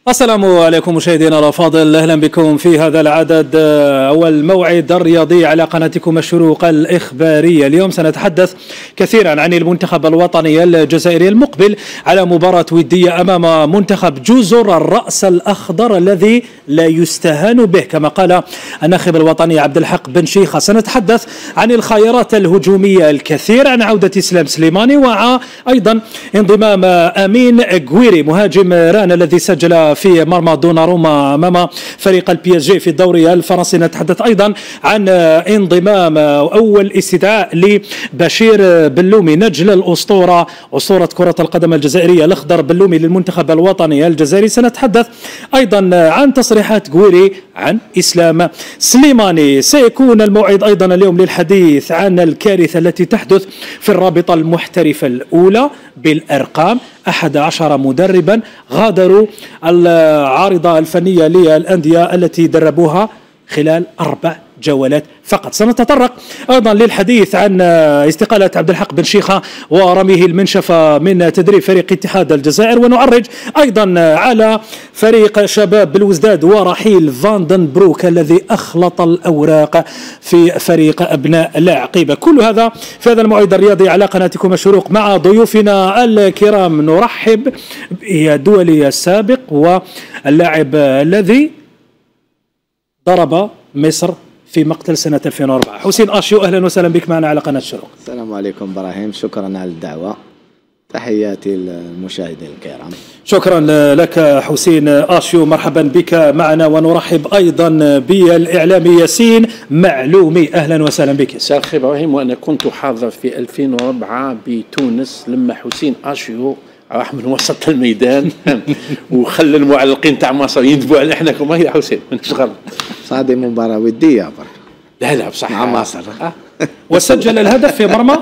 السلام عليكم مشاهدينا الافاضل، اهلا بكم في هذا العدد او الموعد الرياضي على قناتكم الشروق الاخباريه. اليوم سنتحدث كثيرا عن المنتخب الوطني الجزائري المقبل على مباراه وديه امام منتخب جزر الراس الاخضر الذي لا يستهان به كما قال الناخب الوطني عبد الحق بن شيخه. سنتحدث عن الخيارات الهجوميه الكثير، عن عوده اسلام سليماني وايضا انضمام امين غويري مهاجم ران الذي سجل في مرمى دوناروما امام فريق البي اس جي في الدوري الفرنسي. نتحدث ايضا عن انضمام اول استدعاء لبشير بلومي نجل الاسطوره، اسطوره كره القدم الجزائريه الاخضر بلومي للمنتخب الوطني الجزائري. سنتحدث ايضا عن تصريحات غويري عن اسلام سليماني. سيكون الموعد ايضا اليوم للحديث عن الكارثه التي تحدث في الرابطه المحترفه الاولى بالارقام. 11 مدربا غادروا العارضة الفنية للأندية التي دربوها خلال 4 جولات فقط. سنتطرق أيضا للحديث عن استقالة عبد الحق بن شيخة ورميه المنشفة من تدريب فريق اتحاد الجزائر، ونعرج أيضا على فريق شباب بالوزداد ورحيل فاندن بروك الذي أخلط الأوراق في فريق أبناء العقيبة. كل هذا في هذا الموعد الرياضي على قناتكم الشروق مع ضيوفنا الكرام. نرحب بالدولي السابق واللاعب الذي ضرب مصر في مقتل سنة 2004 حسين آشيو، أهلا وسهلا بك معنا على قناة الشروق. السلام عليكم إبراهيم، شكرا على الدعوة، تحياتي للمشاهدين الكرام. شكرا لك حسين آشيو، مرحبا بك معنا. ونرحب أيضا بالإعلامي ياسين معلومي، أهلا وسهلا بك. مساء الخير إبراهيم، وأنا كنت حاضر في 2004 بتونس لما حسين آشيو راح من وسط الميدان وخلى المعلقين تاع مصر يندبوا على احنا كما هي حسين من شغل. صادي مباراة ودية برك. لا بصح مع مصر. وسجل الهدف في مرمى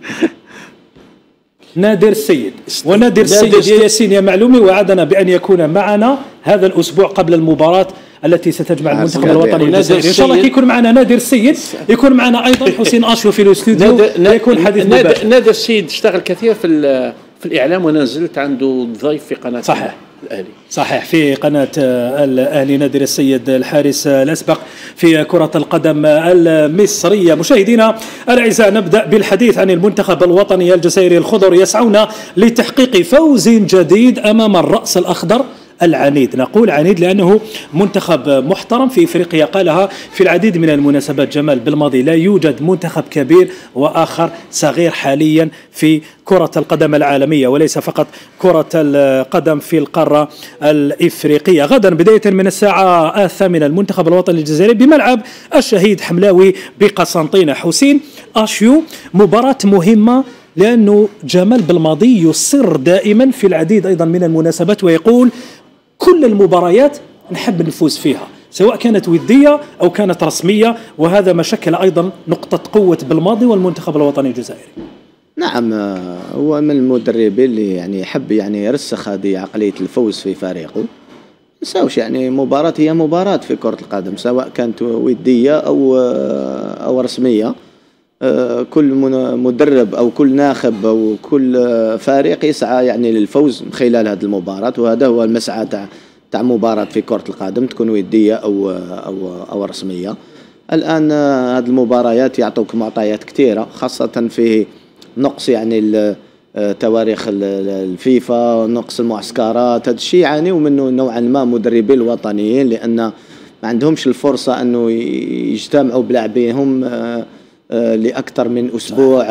نادر السيد. ونادر السيد يا ياسين يا معلومي وعدنا بأن يكون معنا هذا الأسبوع قبل المباراة التي ستجمع المنتخب الوطني الجزائري. ان شاء الله يكون معنا نادر السيد، يكون معنا ايضا حسين آشيو في الاستوديو، يكون حديث مباشر. نادر السيد اشتغل كثير في الإعلام، وأنا نزلت عنده ضيف في قناة صحيح الأهلي. صحيح في قناة الأهلي. نادر السيد الحارس الأسبق في كرة القدم المصرية. مشاهدينا الأعزاء، نبدأ بالحديث عن المنتخب الوطني الجزائري. الخضر يسعون لتحقيق فوز جديد أمام الرأس الأخضر العنيد. نقول عنيد لأنه منتخب محترم في إفريقيا، قالها في العديد من المناسبات جمال بالماضي. لا يوجد منتخب كبير وآخر صغير حاليا في كرة القدم العالمية، وليس فقط كرة القدم في القارة الإفريقية. غدا بداية من الساعة 8 المنتخب الوطني الجزائري بملعب الشهيد حملاوي بقسنطينة. حسين آشيو، مباراة مهمة لأنه جمال بالماضي يصر دائما في العديد أيضا من المناسبات ويقول كل المباريات نحب نفوز فيها، سواء كانت ودية أو كانت رسمية، وهذا ما شكل أيضا نقطة قوة بالماضي والمنتخب الوطني الجزائري. نعم، هو من المدربين اللي يعني يحب يعني يرسخ هذه عقلية الفوز في فريقه. نساوش يعني مباراة هي مباراة في كرة القدم، سواء كانت ودية أو رسمية. كل مدرب أو كل ناخب أو كل فريق يسعى يعني للفوز من خلال هذه المباراة، وهذا هو المسعى تاع مباراة في كرة القدم، تكون ودية أو رسمية. الآن هذه المباريات يعطوك معطيات كثيرة، خاصة في نقص يعني تواريخ الفيفا، نقص المعسكرات. هذا الشيء يعانيوا منه نوعا ما مدربين الوطنيين، لأن ما عندهمش الفرصة أنه يجتمعوا بلاعبينهم لأكثر من أسبوع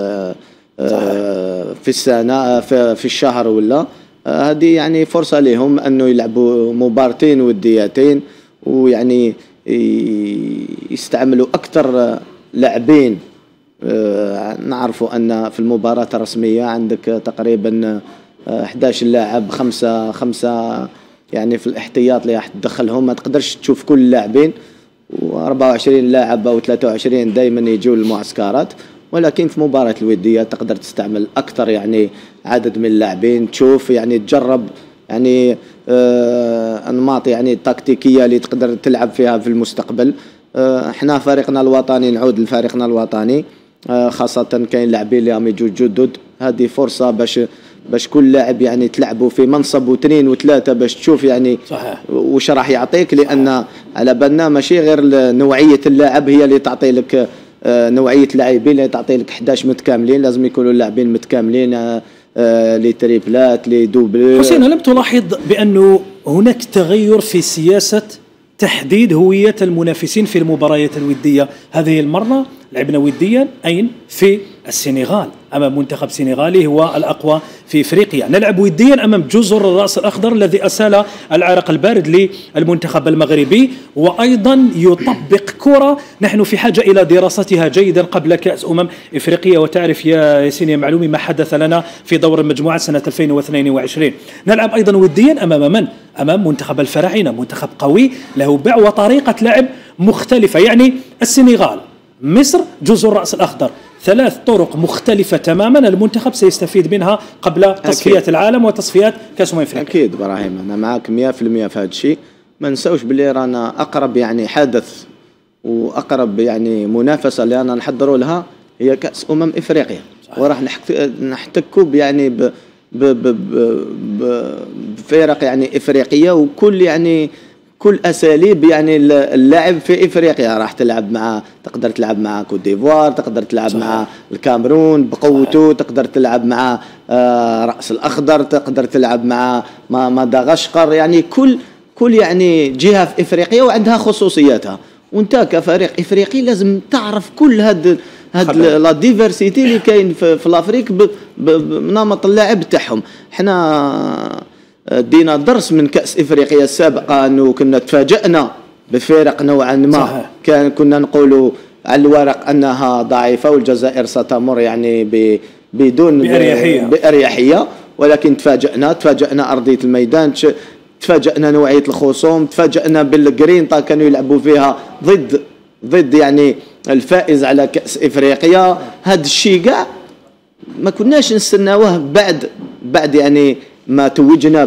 في السنة، في الشهر ولا. هذه يعني فرصة لهم أنه يلعبوا مبارتين وديتين، ويعني يستعملوا أكثر لاعبين. نعرفوا أن في المباراة الرسمية عندك تقريبا 11 لاعب، خمسة يعني في الاحتياط اللي راح تدخلهم، ما تقدرش تشوف كل اللاعبين، و24 لاعب أو 23 دائما يجوا المعسكرات. ولكن في مباراة الودية تقدر تستعمل أكثر يعني عدد من اللاعبين، تشوف يعني تجرب يعني أنماط يعني تكتيكية اللي تقدر تلعب فيها في المستقبل. احنا فريقنا الوطني، نعود لفريقنا الوطني، خاصة كاين لاعبين اللي راهم يجوا جدد. هذه فرصة باش باش كل لاعب يعني تلعبوا في منصب واثنين وثلاثه باش تشوف يعني صحيح وش راح يعطيك، لان على بالنا ماشي غير نوعيه اللاعب هي اللي تعطي لك نوعيه لاعبين اللي تعطي لك 11 متكاملين، لازم يكونوا اللاعبين متكاملين، لي تريبلات لي دوبل. حسين، لم تلاحظ بأنه هناك تغير في سياسة تحديد هوية المنافسين في المباريات الودية؟ هذه المرة لعبنا وديا أين؟ في السنغال أمام منتخب سنغالي هو الأقوى في إفريقيا. نلعب وديا أمام جزر الرأس الأخضر الذي أسال العرق البارد للمنتخب المغربي، وأيضا يطبق كرة نحن في حاجة إلى دراستها جيدا قبل كأس إفريقيا. وتعرف يا ياسين يا معلومي ما حدث لنا في دور المجموعات سنة 2022. نلعب أيضا وديا أمام من؟ أمام منتخب الفراعنة، منتخب قوي له باع وطريقة لعب مختلفة. يعني السنغال، مصر، جزر الرأس الأخضر، 3 طرق مختلفة تماما المنتخب سيستفيد منها قبل تصفيات العالم وتصفيات كأس أفريقيا. أكيد إبراهيم، أنا معك 100% في هذا الشيء. ما نساوش باللي رانا أقرب يعني حدث وأقرب يعني منافسة اللي رانا نحضروا لها هي كأس إفريقيا، وراح نحتكوا يعني بفرق يعني إفريقية، وكل يعني كل اساليب يعني اللعب في افريقيا. راح تلعب مع، تقدر تلعب مع كوت ديفوار، تقدر تلعب مع الكاميرون بقوته، تقدر تلعب مع راس الاخضر، تقدر تلعب مع مدغشقر. يعني كل يعني جهه في افريقيا وعندها خصوصياتها، وانت كفريق افريقي لازم تعرف كل هاد لا ديفرسيتي اللي كاين في الافريق بنمط اللعب تاعهم. احنا دينا درس من كأس إفريقيا السابقة أنه كنا تفاجأنا بفرق نوعا ما كنا نقولوا على الورق أنها ضعيفة والجزائر ستمر يعني بدون بأريحية، ولكن تفاجأنا أرضية الميدان، تفاجأنا نوعية الخصوم، تفاجأنا بالجرينتا كانوا يلعبوا فيها ضد يعني الفائز على كأس إفريقيا. هذا الشيء كاع ما كناش نستناوه بعد يعني ما توجنا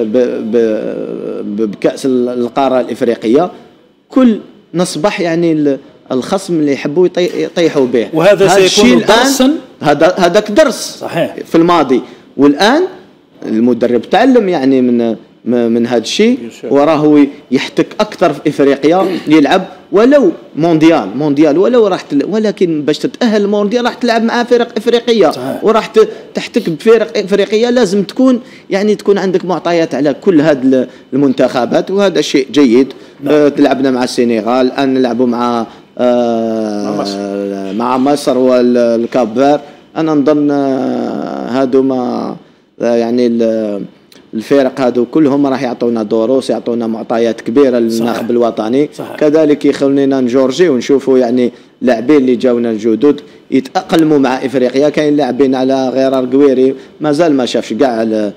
بكأس القارة الإفريقية. كل نصبح يعني الخصم اللي يحبوا يطيحوا به، وهذا سيكون درسا. هذاك درس صحيح في الماضي، والآن المدرب تعلم يعني من هذا الشيء، وراه يحتك أكثر في إفريقيا، يلعب ولو مونديال ولو ولكن باش تتأهل المونديال راح تلعب مع فرق إفريقية صحيح. وراح تحتك بفرق إفريقية. لازم تكون عندك معطيات على كل هذه المنتخبات، وهذا شيء جيد. لعبنا مع السنغال، الآن نلعبوا مع مصر والكابفير. أنا نظن هذوما يعني الفرق هذو كلهم راح يعطونا دروس، يعطونا معطيات كبيره للناخب الوطني صحيح. كذلك يخلينا نجورجي ونشوفوا يعني لاعبين اللي جاونا الجدد يتاقلموا مع افريقيا. كاين لاعبين على غير قويري مازال ما شافش كاع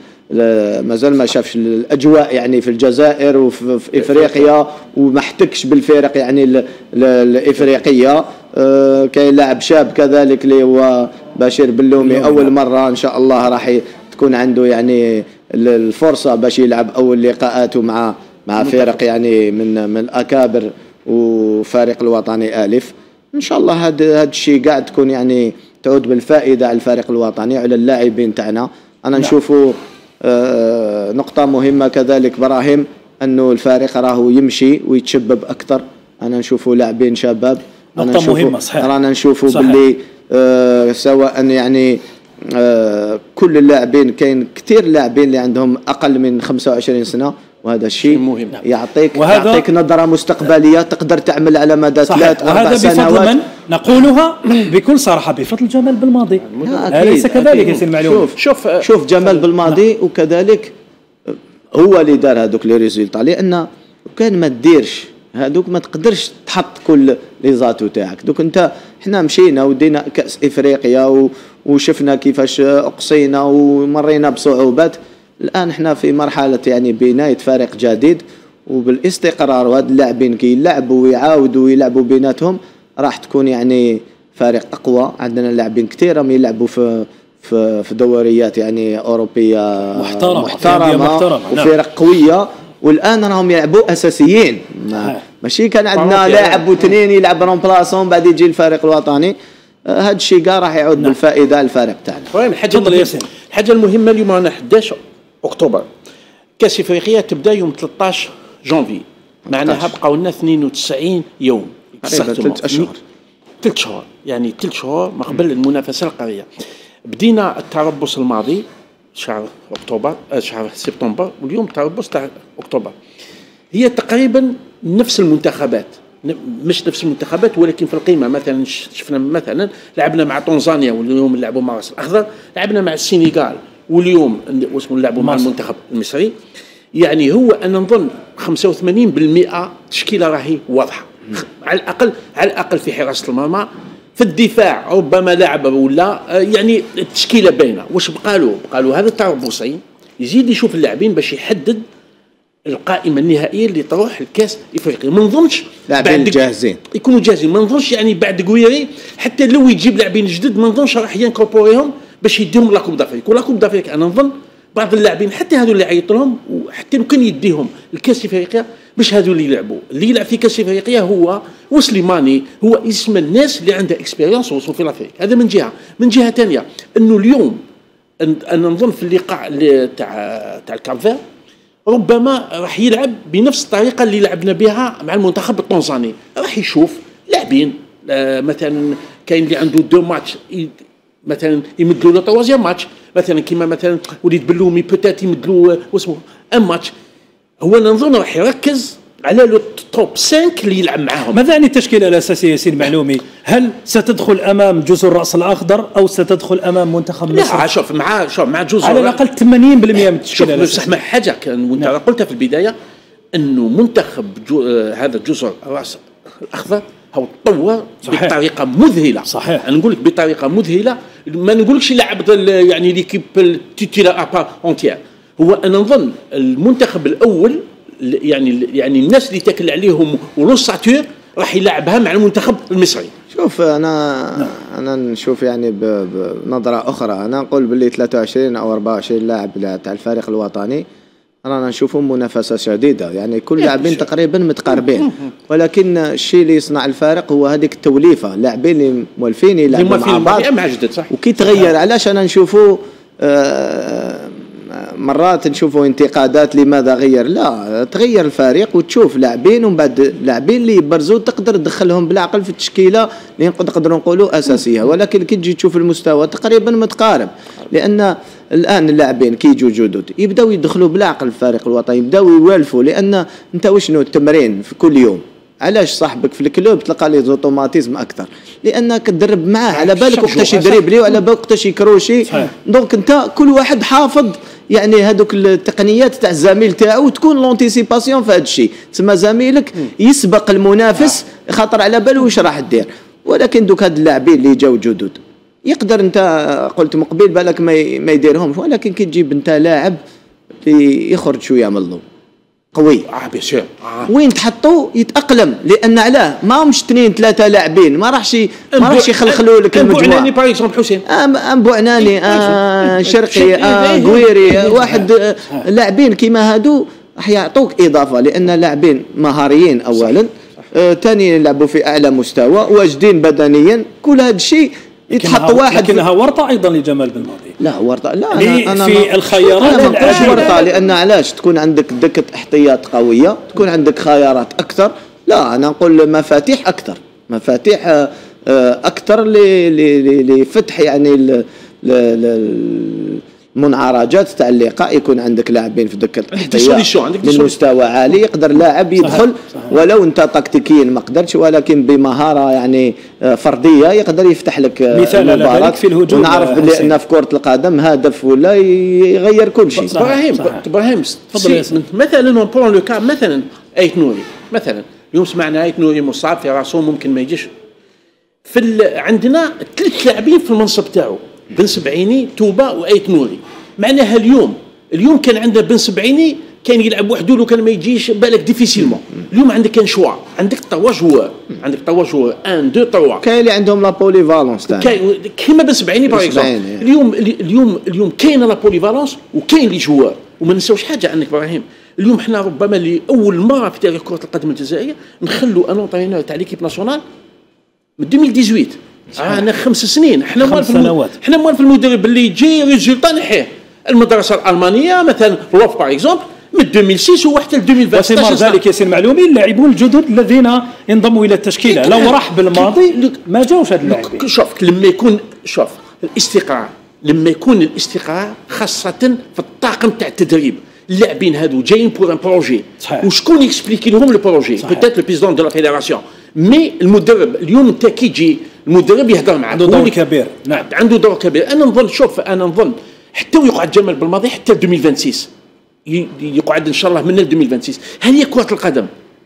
الاجواء يعني في الجزائر وفي افريقيا، وما احتكش بالفرق يعني الافريقيه. كاين لاعب شاب كذلك اللي هو بشير بلومي، اول مره ان شاء الله راح تكون عنده يعني الفرصة باش يلعب أول لقاءاته مع فرق يعني من الأكابر وفريق الوطني ألف. إن شاء الله هذا الشيء قاعد تكون يعني تعود بالفائدة على الفريق الوطني على اللاعبين تاعنا. أنا نشوفوا نقطة مهمة كذلك براهيم، أنه الفريق راهو يمشي ويتشبب أكثر. أنا نشوفوا لاعبين شباب، نقطة مهمة صحيح. رانا نشوفوا باللي سواء يعني كل اللاعبين، كاين كثير لاعبين اللي عندهم اقل من 25 سنه، وهذا الشيء مهم. يعطيك نظره مستقبليه تقدر تعمل على مدى 3-4 سنوات. وهذا بفضل من نقولها بكل صراحه، بفضل جمال بالماضي. أليس كذلك يا المعلوم؟ شوف جمال بالماضي وكذلك هو اللي دار هذوك لي ريزولطا، لان كان ما تديرش هذوك ما تقدرش تحط كل لي زاتو تاعك. دوك انت احنا مشينا ودينا كأس افريقيا وشفنا كيفاش اقصينا ومرينا بصعوبات. الان احنا في مرحله يعني بنايه فريق جديد وبالاستقرار، وهاد اللاعبين كي يلعبوا ويعاودوا يلعبوا بيناتهم راح تكون يعني فريق اقوى. عندنا لاعبين كثير يلعبوا في دوريات يعني اوروبيه محترمه وفرق قويه، والان راهم يلعبوا اساسيين. ماشي كان عندنا لاعب واثنين يلعب رومبلاسون بعد يجي الفريق الوطني. هذا الشيء كاع راح يعود بالفائده على الفريق تاعنا. تفضل ياسين. الحاجه المهمه اليوم رانا 11 اكتوبر، كاس افريقيا تبدا يوم 13 جانفي، معناها بقاو لنا 92 يوم، 3 أشهر 3 شهور، يعني 3 شهور ما قبل المنافسه القاريه. بدينا التربص الماضي شهر اكتوبر، شهر سبتمبر، واليوم تربص تاع اكتوبر. هي تقريبا نفس المنتخبات، مش نفس المنتخبات ولكن في القيمه. مثلا شفنا مثلا لعبنا مع تنزانيا واليوم نلعبوا مع راس الاخضر، لعبنا مع السنغال واليوم نلعبوا مع المنتخب المصري. يعني هو انا نظن 85% تشكيله راهي واضحه، على الاقل في حراسه المرمى. في الدفاع ربما لاعب ولا يعني التشكيله باينه. واش بقى له هذا التربصي يزيد يشوف اللاعبين باش يحدد القائمه النهائيه اللي تروح الكاس افريقيا. ما نظنش لاعبين جاهزين يكونوا جاهزين، ما نظنش يعني بعد قويري حتى لو يجيب لاعبين جدد ما نظنش راح ينكوربوريهم باش يديهم لاكوب دافريك. ولاكوب دافريك انا نظن بعض اللاعبين حتى هذو اللي عيط لهم وحتى لو كان يديهم الكاس افريقيا باش هذو اللي يلعبوا. اللي يلعب في كاس افريقيا هو وسليماني، هو اسم الناس اللي عندها اكسبيريونس وصلوا في الافريق. هذا من جهه. من جهه ثانيه انه اليوم انا نظن في اللقاء تاع الكافير ربما راح يلعب بنفس الطريقه اللي لعبنا بها مع المنتخب التنزاني. راح يشوف لاعبين مثلا كاين اللي عنده 2 ماتش مثلا يمدلوا له طوازيام ماتش، مثلا كيما مثلا وليد بلومي بوتات يمدلوا واسمه ان ماتش. هو نظن راح يركز على لو توب 5 اللي يلعب معاهم. ماذا عن التشكيله الاساسيه سي المعلومي؟ هل ستدخل امام جزر الراس الاخضر او ستدخل امام منتخب مصر؟ لا شوف مع جزر على الاقل 80% من التشكيله الاساسيه. بصح حاجه كان وانت قلتها في البدايه انه منتخب هذا جزر الراس الاخضر هو تطور بطريقه مذهله. صحيح. انا نقول لك بطريقه مذهله، ما نقولكش يلعب يعني ليكيب تيتيلا ابا اونتيير. هو انا نظن المنتخب الاول يعني الناس اللي تاكل عليهم ولوساتور راح يلعبها مع المنتخب المصري. شوف انا نشوف يعني بنظره اخرى. انا نقول باللي 23 او 24 لاعب تاع الفريق الوطني رانا نشوفهم منافسه شديده، يعني كل لاعبين تقريبا متقاربين، ولكن الشيء اللي يصنع الفارق هو هذيك التوليفه، لاعبين اللي مولفين يلعبوا مع بعض وكي تغير. علاش انا نشوفوا مرات نشوفوا انتقادات لماذا غير؟ لا، تغير الفريق وتشوف لاعبين ومن بعد لاعبين اللي يبرزوا تقدر تدخلهم بالعقل في التشكيله اللي نقدروا نقولوا اساسيه. ولكن كي تجي تشوف المستوى تقريبا متقارب، لان الان اللاعبين كي يجوا جدد يبداو يدخلوا بالعقل الفريق الوطني، يبداو يوالفوا. لان انت وشنو التمرين في كل يوم؟ علاش صاحبك في الكلوب تلقى لي زوتوماتيزم اكثر؟ لانك تدرب معاه على بالك وقتاش يدريبلي وعلى بالك وقتاش يكروشي. دونك انت كل واحد حافظ يعني هذوك التقنيات تاع الزميل تاعو، تكون لونتيسيباسيون في هذا الشيء. تسمى زميلك يسبق المنافس خاطر على باله واش راح دير. ولكن دوك هاد اللاعبين اللي جاو جدد يقدر انت قلت مقبل بالك ما يديرهمش، ولكن كي تجيب انت لاعب اللي يخرج شويه من اللو قوي بيان وين تحطوا يتاقلم. لان علاه ما همش 2 3 لاعبين ما راحش يخلخلوا لك المجموعه. بوعناني باغ اكزومبل حسين بوعناني شرقي قويري واحد لاعبين كيما هادو راح يعطوك اضافه، لان لاعبين مهاريين اولا، ثاني يلعبوا في اعلى مستوى، واجدين بدنيا. كل هذا الشيء يتحط واحد. لكنها ورطه ايضا لجمال بن ماضي. لا ورطه لا، أنا في الخيارات ما نقولش ورطه، لان علاش تكون عندك دكه احتياط قويه، تكون عندك خيارات اكثر. لا انا نقول مفاتيح اكثر، مفاتيح اكثر لفتح يعني المنعرجات تاع اللقاء. يكون عندك لاعبين في دكه الاحتياط من مستوى عالي، يقدر لاعب يدخل ولو انت تكتيكيا ما قدرتش، ولكن بمهاره يعني فرديه يقدر يفتح لك المباراه في الهجوم. ونعرف بلي ان في كره القدم هدف ولا يغير كل شيء. ابراهيم مثلا اون برون لو كا مثلا ايت نوري مثلا. اليوم سمعنا ايت نوري مصاب في راسه ممكن ما يجيش. عندنا 3 لاعبين في المنصب تاعو، بن سبعيني توبه وايت نوري. معناها اليوم كان عندنا بن سبعيني كان يلعب وحده لو كان ما يجيش بالك ديفيسيلمون. اليوم عندك كان شوا، عندك 3 جوار، 1 2 3. كاين اللي عندهم لا بوليفالونس تاع كيما بن سبعيني باغ اكزومبل. اليوم كاين لا بوليفالونس وكاين لي جوار. وما نساوش حاجه عندك ابراهيم، اليوم حنا ربما لاول مره في تاريخ كره القدم الجزائريه نخلوا ان اونطرينور تاع ليكيب ناسيونال من 2018 انا 5 سنين احنا 5 سنوات احنا موالف المدرب اللي يجي ريزولتا نحيه. المدرسه الالمانيه مثلا لوف باغ اكزومبل من 2006 وحتى ل 2020. وسمر ذلك ياسين معلومي اللاعبون الجدد الذين انضموا الى التشكيله لو راح بالماضي ما جاوش هاد اللاعبين. شوف لما يكون الاستقرار، لما يكون الاستقرار خاصه في الطاقم تاع التدريب. اللاعبين هادو جايين بور ان بروجي وشكون يكسبليكي لهم البروجي؟ بوتيت لو بريزيدون دو لا فيدراسيون. مي المدرب اليوم انت كي تجي المدرب يهضر معك عنده دور كبير. نعم عنده دور كبير. انا نظن شوف انا نظن حتى ويقعد جمال بالماضي حتى 2026 يقعد ان شاء الله من 2026. هذه كرة القدم.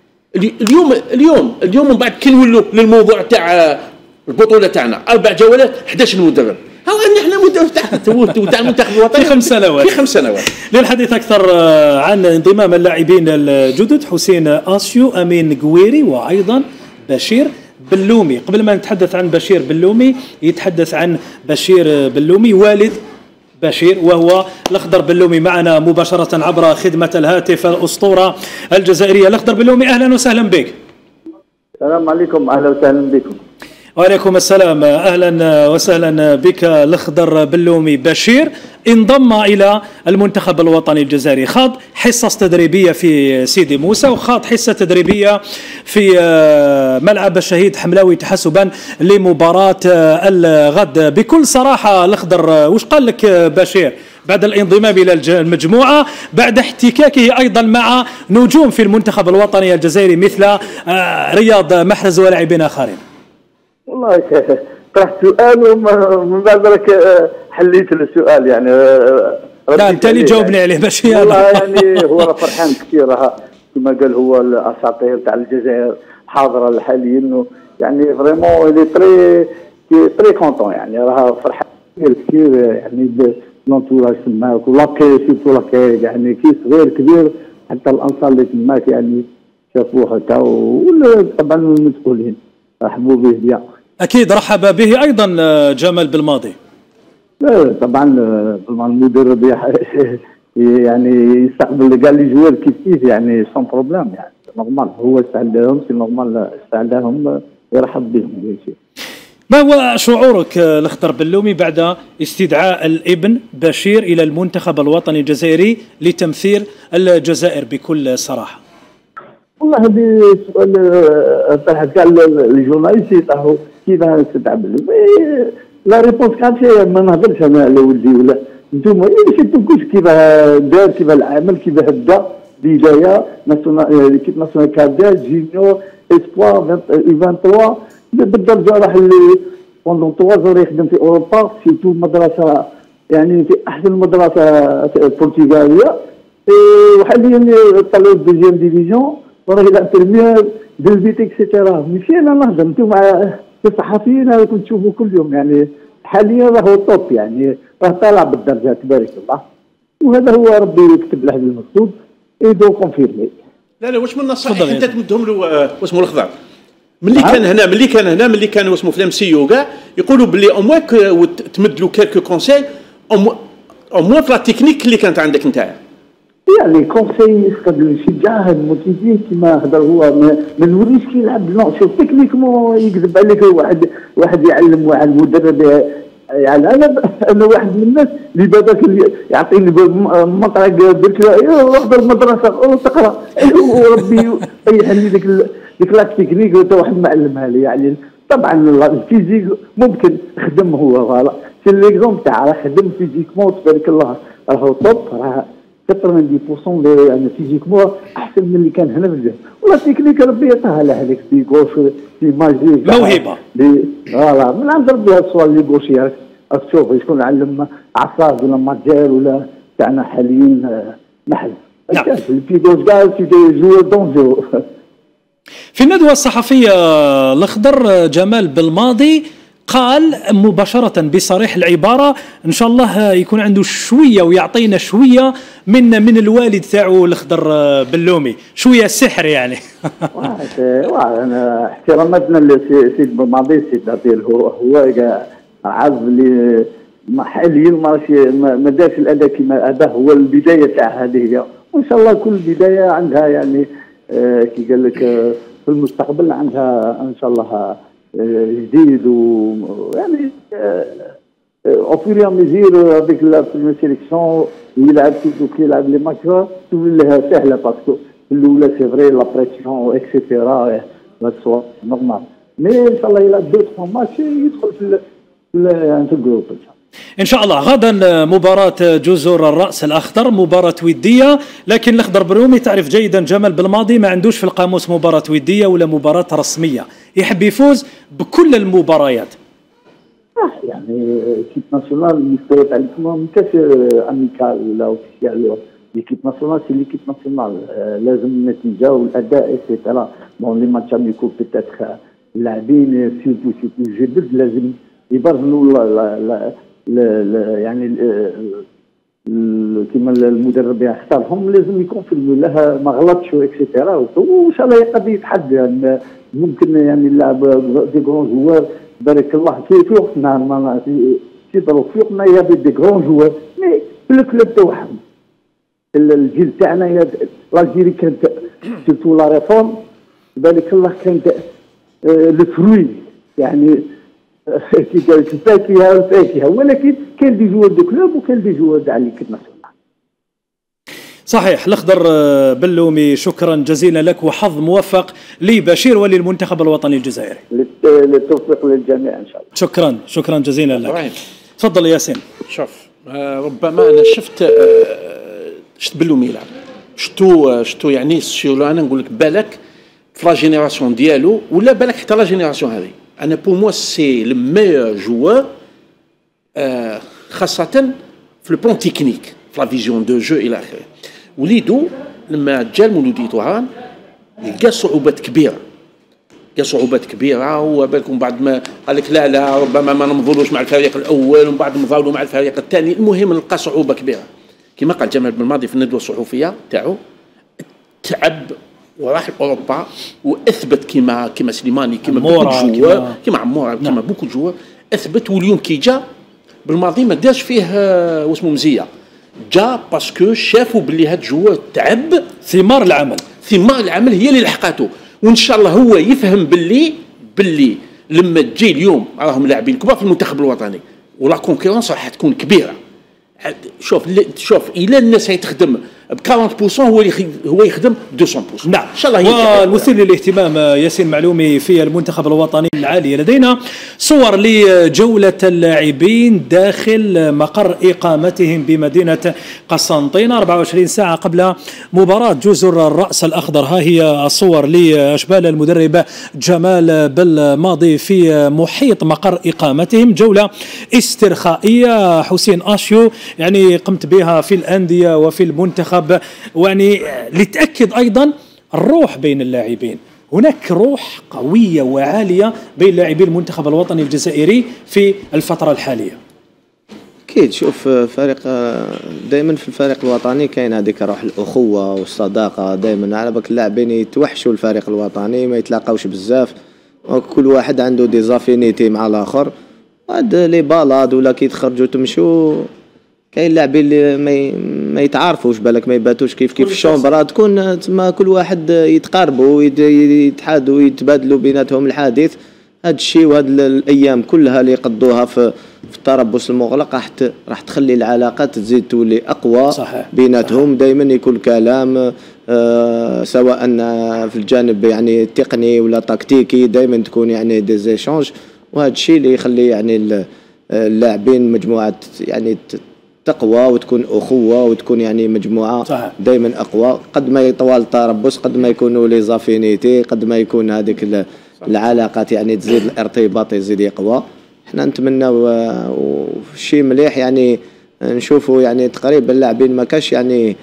اليوم من بعد كي نولوا للموضوع تاع البطولة تاعنا 4 جولات 11 مدرب. هو ان احنا مدرب تاع المنتخب الوطني في 5 سنوات. في 5 سنوات. للحديث اكثر عن انضمام اللاعبين الجدد حسين اسيو، امين قويري، وايضا بشير بلومي. قبل ما نتحدث عن بشير بلومي يتحدث عن بشير بلومي والد بشير وهو الأخضر بلومي معنا مباشرة عبر خدمة الهاتف الأسطورة الجزائرية. الأخضر بلومي أهلا وسهلا بك. السلام عليكم، أهلا وسهلا بكم. وعليكم السلام، أهلا وسهلا بك الأخضر بلومي. بشير انضم إلى المنتخب الوطني الجزائري، خاض حصص تدريبية في سيدي موسى وخاض حصة تدريبية في ملعب الشهيد حملاوي تحسبا لمباراة الغد. بكل صراحة الأخضر وش قال لك بشير بعد الانضمام إلى المجموعة بعد احتكاكه أيضا مع نجوم في المنتخب الوطني الجزائري مثل رياض محرز ولاعبين آخرين؟ والله طرحت سؤال ومن بعد ذلك حليت السؤال يعني. لا انت اللي جاوبني عليه باش والله يعني هو فرحان كثير كما قال هو الاساطير تاع الجزائر حاضره حاليا انه يعني فريمون لي تري كونتون يعني راه فرحان كثير يعني لونتوراج تماك ولاكي سيرتو لاكي يعني كي صغير كبير حتى الانصار اللي تماك يعني شافوه هكا وطبعا المسؤولين رحبوا به بيان. اكيد رحب به ايضا جمال بالماضي. لا طبعا المدرب يعني يستقبل كاع لي جوار كيف يعني سون بروبليم يعني نورمال هو استعداهم سي نورمال استعداهم يرحب بهم بيان. ما هو شعورك الأخضر بلومي بعد استدعاء الابن بشير إلى المنتخب الوطني الجزائري لتمثيل الجزائر بكل صراحة؟ والله هذا سؤال طرحت كاع الجورناليست يطرحوا كيف نستدعى بلومي. لا ريبونس كانت ما نهضرش انا على ولدي ولا انتم شفتوا كيف دار كيف العمل كيف هدا بدايه ناسيونال كيف ناسيونال كادير جينيور اسبوار 23 بالدرجه راح بوندون 3 زور يخدم في اوروبا سيتو مدرسه يعني في احسن مدرسه البرتغاليه وحاليا طلعوا دوزيام ديفيزيون وراه يلعب بريمير بالبيت اكسيتيرا. ماشي انا نهضر انتم مع الصحفيين راكم تشوفوا كل يوم يعني حاليا راهو توب يعني راه طالع بالدرجه تبارك الله وهذا هو ربي يكتب له المكتوب ايدو كونفيرمي. لا واش من النصائح انت تمدهم له واسمه الأخضر ملي كان واسمه في الامسيو كاع يقولوا بلي او موان تمد له كالكو كونساي او موان في لا تكنيك اللي كانت عندك نتايا يعني كونساي يقدر يشجعه الموتيفي كيما هضر هو ما نوريش كي يلعب نو شوف تكنيكمون يكذب عليك واحد يعلم واحد مدرب يعني انا واحد من الناس اللي بداك يعطيني مطرق بركه واخذ المدرسه تقرا وربي يطيح لي ديك لا تكنيك وتا واحد معلمها لي يعني. طبعا الفيزيك ممكن خدم هو فوالا سي ليكزومبل تاع راه خدم فيزيكمون تبارك الله راهو توب راه 90% يعني فيزيكمون احسن من اللي كان هنا بزاف ولا تكنيك ربي يعطيها له هذيك في غوش في ماجيك موهبه فوالا من عند ربي هذا السؤال اللي غوشي راك تشوف شكون علم عصاد ولا ماتجير ولا تاعنا حاليا محل في غوش كاع في جوار دونجو. في الندوة الصحفية الأخضر جمال بالماضي قال مباشرة بصريح العبارة إن شاء الله يكون عنده شوية ويعطينا شوية من الوالد تاعو الأخضر بلومي شوية سحر يعني. أنا احتراماتنا لسيد بالماضي سيد عطيل هو عارف اللي حاليا ما دارش الأداء كما أداه هو البداية تاع هذه هي وإن شاء الله كل بداية عندها يعني كي قال لك في المستقبل عندها ان شاء الله جديد ويعني au fur et à mesure avec la première sélection يلعب كيلعب لي ماتش تولي لها سهله باسكو الاولى سي فري لا بريسيون اكسيتيرا سوا نورمال مي ان شاء الله يلعب 2-3 ماتش يدخل في الجروب ان شاء الله. غدا مباراة جزر الرأس الأخضر، مباراة ودية، لكن الأخضر برومي تعرف جيدا جمال بالماضي ما عندوش في القاموس مباراة ودية ولا مباراة رسمية، يحب يفوز بكل المباريات. يعني كيب ناسيونال المستوى تاع ما كاش اميكال ولا اوفيسيال، ليكيب ناسيونال سي ليكيب ناسيونال، لازم النتيجه والاداء اكسيتيرا. بون لي ماتش اميكو بيتيتر اللاعبين سيرتو جدد لازم يبرهنوا يعني كما المدرب يختارهم لازم يكونفيرموا لها ما غلطش اكسيتيرا، وان شاء الله يقدر يتحدى يعني ممكن يعني اللاعب دي غرون جوار بارك الله في وقتنا في ظروف في وقتنا يا دي غرون جوار مي في الكلوب تاعهم الجيل تاعنا الجيري كانت سيرتو لا ريفورم بارك الله كانت الفروي يعني كي قالت الفاكهه ولكن كان دي جوار دو كلوب وكان دي جوار تاع ليكيب ناسيونال. صحيح. الأخضر بلومي شكرا جزيلا لك وحظ موفق لبشير وللمنتخب الوطني الجزائري. للتوفيق للجميع ان شاء الله. شكرا جزيلا لك. تفضل ياسين. شوف ربما انا شفت بلومي يلعب شتو يعني سيولو انا نقول لك بالك في لا جينيراسيون ديالو ولا بالك حتى لا جينيراسيون هذه. انا بو موا سي لو ميور جوور خاصه في لو بلون تكنيك في لا فيزيون دو جو الى اخره. وليدو لما جا المولودية طهران لقى صعوبات كبيره وبالكم بعد ما قال لك لا ربما ما نمضولوش مع الفريق الاول ومن بعد نضاولوا مع الفريق الثاني. المهم لقى صعوبه كبيره كما قال جمال بالماضي في الندوه الصحفيه تاعو. تعب وراح لاوروبا واثبت كما سليماني كما بوكو جوار كما عمورة كما بوكو جوار اثبت. واليوم كي جا بالماضي ما داش فيه واسمه مزيه، جا باسكو شافوا باللي هاد الجوار تعب. ثمار العمل هي اللي لحقاته. وان شاء الله هو يفهم باللي لما تجي اليوم راهم لاعبين كبار في المنتخب الوطني ولا كونكورونس راح تكون كبيره. شوف الى الناس هيتخدم ب 40% هو يخدم 200%. نعم ان شاء الله. والمثير للاهتمام ياسين معلومي في المنتخب الوطني العالي. لدينا صور لجولة اللاعبين داخل مقر إقامتهم بمدينة قسنطينة 24 ساعة قبل مباراة جزر الرأس الأخضر. ها هي الصور لأشبال المدرب جمال بالماضي في محيط مقر إقامتهم. جولة استرخائية حسين آشيو يعني قمت بها في الأندية وفي المنتخب، ويعني لتأكد أيضا الروح بين اللاعبين. هناك روح قوية وعالية بين لاعبي المنتخب الوطني الجزائري في الفترة الحالية. أكيد. شوف فريق دائما في الفريق الوطني كاين هذيك روح الأخوة والصداقة دائما، على بالك اللاعبين يتوحشوا الفريق الوطني ما يتلاقاوش بزاف وكل واحد عنده دي زافينيتي مع الآخر. هاد لي بالاد ولا كي تخرجوا تمشوا كاين لاعبين اللي ما يتعارفوش بالك ما يباتوش كيف الشومبرا تكون تما كل واحد يتقاربوا يتحادوا يتبادلوا بيناتهم الحديث. هذا الشيء وهذه الايام كلها اللي يقضوها في التربص المغلق راح تخلي العلاقات تزيد تولي اقوى. صحيح. بيناتهم دائما يكون كلام سواء في الجانب يعني التقني ولا تكتيكي دائما تكون يعني دي زيشانج. وهذا الشيء اللي يخلي يعني اللاعبين مجموعه يعني تقوى وتكون أخوة وتكون يعني مجموعة دائما أقوى. قد ما يطول التربص قد ما يكونوا لي زافينيتي قد ما يكون هذيك العلاقات يعني تزيد الارتباط يزيد يقوى. احنا نتمنى شيء مليح يعني نشوفوا يعني تقريبا اللاعبين ما كاش يعني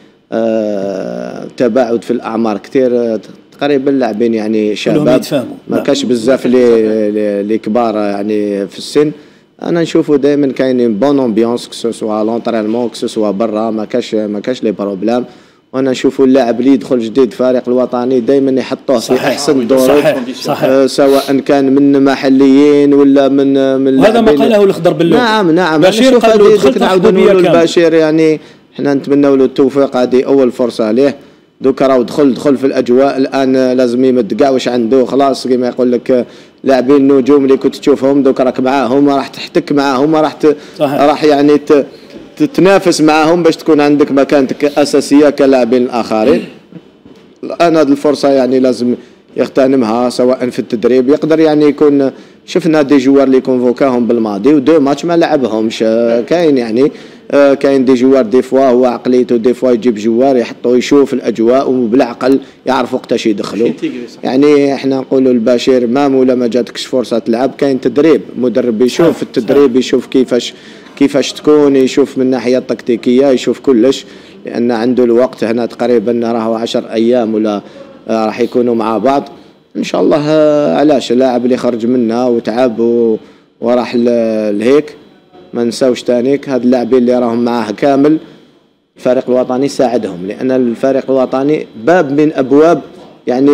تباعد في الأعمار كثير. تقريبا اللاعبين يعني شباب ما كاش بزاف اللي كبار يعني في السن. انا نشوفوا دائما كاينين بون امبيونس كو سوا لونطرينمون كو سوا برا ما كاش لي بروبليم. وانا نشوفوا اللاعب اللي يدخل جديد فريق الوطني دائما يحطوه في احسن الظروف سواء كان من محليين ولا من هذا ما قاله الأخضر باللون. نعم بشير قالوا دخلت نعاودوا نقولوا البشير يعني احنا نتمنوا له التوفيق. هذه اول فرصه ليه دوكا راهو دخل في الاجواء الان لازم يمد كاع واش عنده خلاص كما يقول لك لاعبين النجوم اللي كنت تشوفهم دوك راك معاهم، راح تحتك معاهم، راح يعني تتنافس معاهم باش تكون عندك مكانتك اساسيه كلاعبين الاخرين. الان هذه الفرصه يعني لازم يغتنمها سواء في التدريب. يقدر يعني يكون شفنا دي جوار اللي كونفوكاهم بالماضي ودو ماتش ما لعبهمش. كاين يعني كاين دي جوار دي فوا هو عقليته دي فوا يجيب جوار يحطو يشوف الاجواء وبالعقل يعرف وقتاش يدخلوا. يعني احنا نقولوا البشير ولا ما جاتكش فرصه تلعب، كاين تدريب، مدرب يشوف التدريب، يشوف كيفاش تكون، يشوف من الناحيه التكتيكيه، يشوف كلش، لان عنده الوقت. هنا تقريبا راهو 10 ايام ولا راح يكونوا مع بعض ان شاء الله. علاش اللاعب اللي خرج منا وتعب وراح لهيك ما نساوش تانيك هاد اللاعبين اللي راهم معاه كامل. الفريق الوطني ساعدهم، لان الفريق الوطني باب من ابواب يعني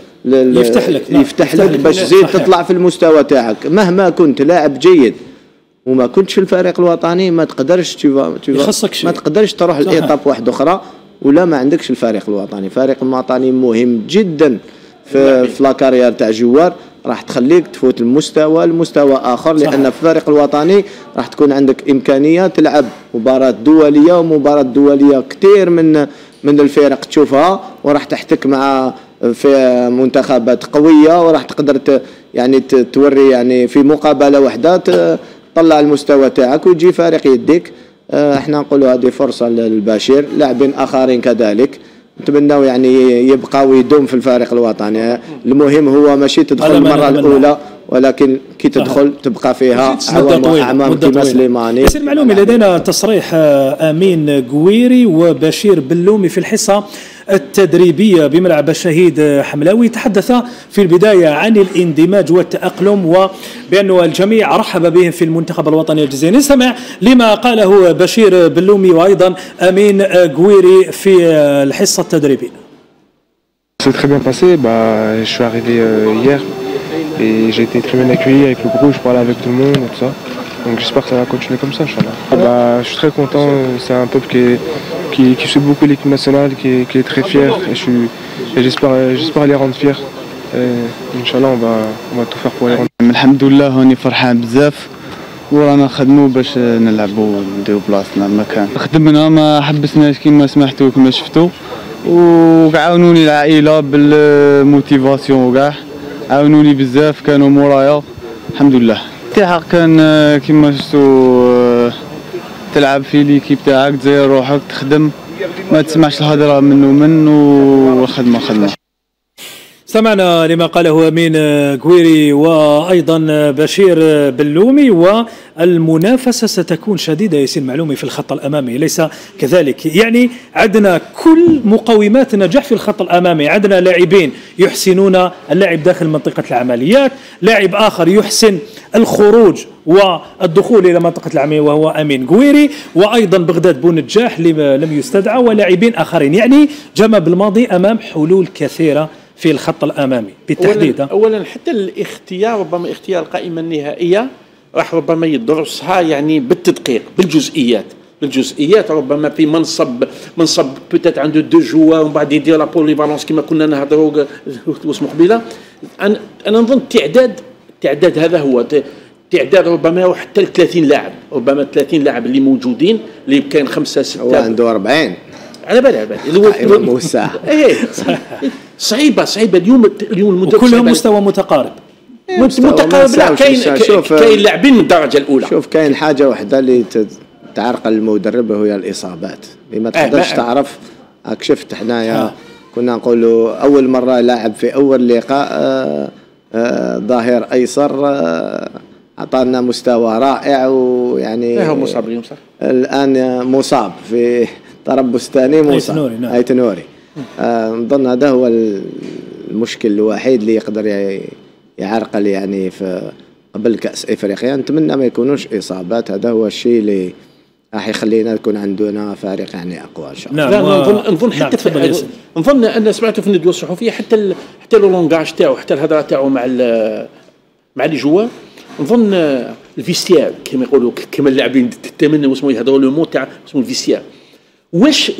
يفتح لك باش تزيد تطلع في المستوى تاعك. مهما كنت لاعب جيد وما كنتش في الفريق الوطني ما تقدرش ما تقدرش تروح لايطاب واحده اخرى ولا ما عندكش الفريق الوطني. الفريق الوطني مهم جدا في لاكارير تاع جوار، راح تخليك تفوت المستوى اخر، لان في الفريق الوطني راح تكون عندك امكانيه تلعب مباراه دوليه، ومباراه دوليه كثير من الفرق تشوفها، وراح تحتك مع في منتخبات قويه، وراح تقدر يعني توري يعني في مقابله واحده تطلع المستوى تاعك ويجي فريق يديك. احنا نقولوا هذه فرصه للبشير، لاعبين اخرين كذلك نتمنوا يعني يبقى ويدوم في الفريق الوطني. المهم هو ماشي تدخل المره الاولى، ولكن كي تدخل تبقى فيها اعمام كيما سليماني. ياسر معلومي، لدينا تصريح امين قويري وبشير بلومي في الحصه التدريبيه بملعب الشهيد حملاوي. تحدث في البدايه عن الاندماج والتاقلم، وبانه الجميع رحب بهم في المنتخب الوطني الجزائري. نستمع لما قاله بشير بلومي وايضا امين قويري في الحصه التدريبيه. C'est très bien passé. Je suis arrivé hier et j'ai été très bien accueilli avec le groupe, je parlais avec tout le monde et tout ça. Donc j'espère que ça va continuer comme ça, Inch'Allah. Je suis très content, c'est un peuple qui suit beaucoup l'équipe nationale, qui est très fier, et j'espère les rendre fiers. Inch'Allah, on va tout faire pour les rendre. Alhamdoulilah, هوني فرحان بزاف ورانا نخدموا باش نلعبوا نديروا بلاصتنا المكان. خدمنا ما حبسناش كما سمحتوا وكما شفتوا، وعاونوني العائله بالموتيفاسيون وكاع عاونوني بزاف، كانوا مورايا الحمد لله. تاعك كان كما شفتوا تلعب في ليكيب تاعك، تزير روحك، تخدم، ما تسمعش الهضره من والخدمه. سمعنا لما قاله امين قويري وايضا بشير بلومي. والمنافسه ستكون شديده ياسين معلومي في الخط الامامي، ليس كذلك؟ يعني عندنا كل مقومات النجاح في الخط الامامي. عندنا لاعبين يحسنون اللعب داخل منطقه العمليات، لاعب اخر يحسن الخروج والدخول الى منطقه العمليه وهو امين قويري، وايضا بغداد بونجاح لم يستدعى، ولاعبين اخرين. يعني جمع بالماضي امام حلول كثيره في الخط الامامي بالتحديد. اولا حتى الاختيار، ربما اختيار القائمه النهائيه راح ربما يدرسها يعني بالتدقيق بالجزئيات. ربما في منصب بوتيت عنده دو جوار ومن بعد يدير لا بوليفالونس كما كنا نهضروا واسمه قبيله. انا نظن التعداد هذا هو تعداد ربما حتى 30 لاعب، ربما 30 لاعب اللي موجودين، اللي كان 5 6 هو عنده 40 على بالي موسع. صعيبه اليوم المدرب وكلهم مستوى متقارب. لا كاين لاعبين من الدرجه الاولى. شوف كاين حاجه واحده اللي تعرقل المدرب وهي الاصابات اللي ما تقدرش تعرف. راك شفت حنايا كنا نقولوا اول مره لاعب في اول لقاء ظاهر ايسر اعطانا مستوى رائع، ويعني هو مصاب اليوم صح؟ الان مصاب في طرابلس ثاني، مصاب ايتنوري. نظن هذا هو المشكل الوحيد اللي يقدر يعرقل يعني في قبل كأس افريقيا. نتمنى ما يكونوش اصابات، هذا هو الشيء اللي راح يخلينا يكون عندنا فارق يعني اقوى ان شاء الله. نعم نظن حتى نظن انا سمعته في الندوه الصحفيه حتى لو لونغاج تاعو، حتى الهضره تاعو مع لي جوار. نظن الفيستيار كما يقولوا، كما اللاعبين تتمنى واسمه يهضروا لو مو تاع اسمه الفيستيار. واش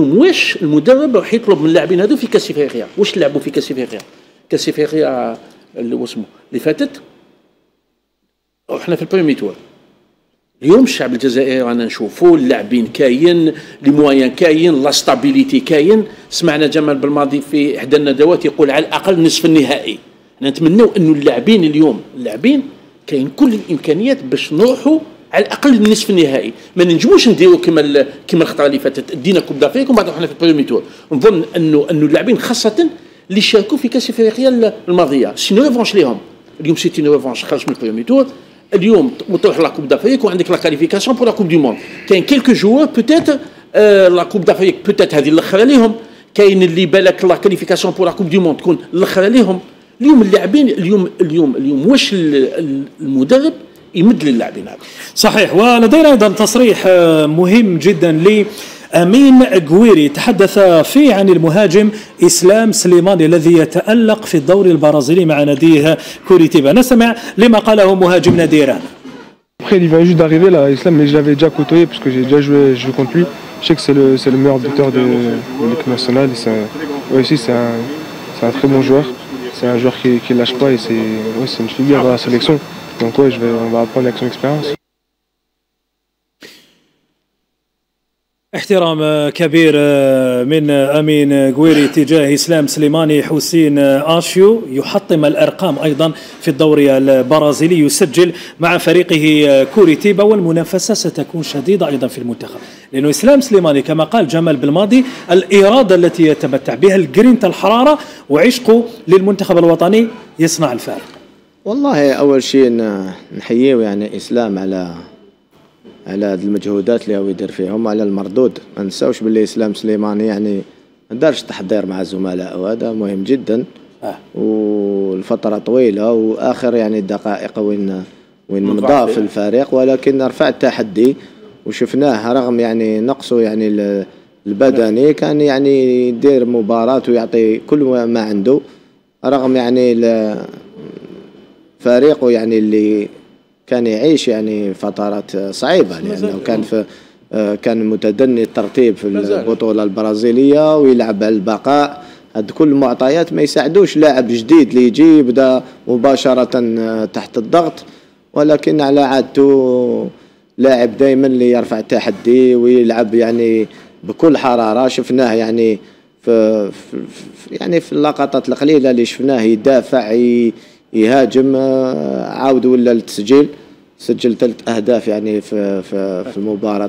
المدرب راح يطلب من اللاعبين هذو في كاس افريقيا؟ واش لعبوا في كاس افريقيا؟ كاس افريقيا اللي فاتت، وحنا في البريمي تور. اليوم الشعب الجزائري رانا نشوفوا اللاعبين كاين، لي موان كاين، لا ستابيليتي كاين. سمعنا جمال بالماضي في احدى الندوات يقول على الاقل نصف النهائي. نتمنوا انه اللاعبين اليوم كاين كل الامكانيات باش نروحوا على الاقل النصف النهائي. ما ننجموش نديروا كما الخطره اللي فاتت، دينا كوب دافريك ومن بعد رحنا في البريمي تور. نظن انه اللاعبين خاصه اللي شاركوا في كاس افريقيا الماضيه سي نو ريفونش ليهم. اليوم سيتي نو ريفونش، خرج من البريمي تور اليوم وتروح لا كوب دافريك وعندك لا كاليفيكاسيون بور لا كوب دو موند. كاين كيلكو جوار بوتيت لا كوب دافريك بوتيت هذه الاخرى ليهم، كاين اللي بالك لا كاليفيكاسيون بور لا كوب دو موند تكون الاخرى ليهم. اليوم اللاعبين اليوم واش المدرب يمد للاعبين هذا؟ صحيح. ولدينا ايضا تصريح مهم جدا لأمين غويري، تحدث فيه عن المهاجم إسلام سليماني الذي يتألق في الدوري البرازيلي مع ناديه كوريتيبا. نستمع لما قاله مهاجم نادي ران. Après il vient juste d'arriver là, Islam, mais je l'avais déjà côtoyé parce que j'ai déjà joué contre lui. Je sais que c'est le meilleur buteur de l'équipe nationale. Aussi c'est un très bon joueur. C'est un joueur qui lâche pas et c'est une figure dans la sélection. Donc ouais, on va apprendre avec son expérience. احترام كبير من أمين غويري تجاه إسلام سليماني. حسين آشيو يحطم الأرقام أيضا في الدوري البرازيلي، يسجل مع فريقه كوريتيبا، والمنافسة ستكون شديدة أيضا في المنتخب، لأنه إسلام سليماني كما قال جمال بالماضي الإرادة التي يتمتع بها، الجرينتا، الحرارة وعشقه للمنتخب الوطني يصنع الفارق. والله أول شيء نحييه يعني إسلام على هذه المجهودات اللي هو يدير فيهم، على المردود. ما نساوش باللي إسلام سليماني يعني ما دارش تحضير مع زملائه، وهذا مهم جدا. والفترة طويلة وآخر يعني الدقائق وين مضى في الفريق، ولكن رفع التحدي وشفناه رغم يعني نقصه يعني البدني، كان يعني يدير مباراة ويعطي كل ما عنده، رغم يعني فريقه يعني اللي كان يعيش يعني فترات صعيبة، لأنه كان متدني الترتيب في البطولة البرازيلية ويلعب على البقاء. هاد كل المعطيات ما يساعدوش لاعب جديد اللي يجي يبدا مباشرة تحت الضغط، ولكن على عادته لاعب دائما اللي يرفع التحدي ويلعب يعني بكل حرارة. شفناه يعني في اللقطات القليلة اللي شفناه يدافع يهاجم، عاود ولا للتسجيل، سجل 3 أهداف يعني في المباراة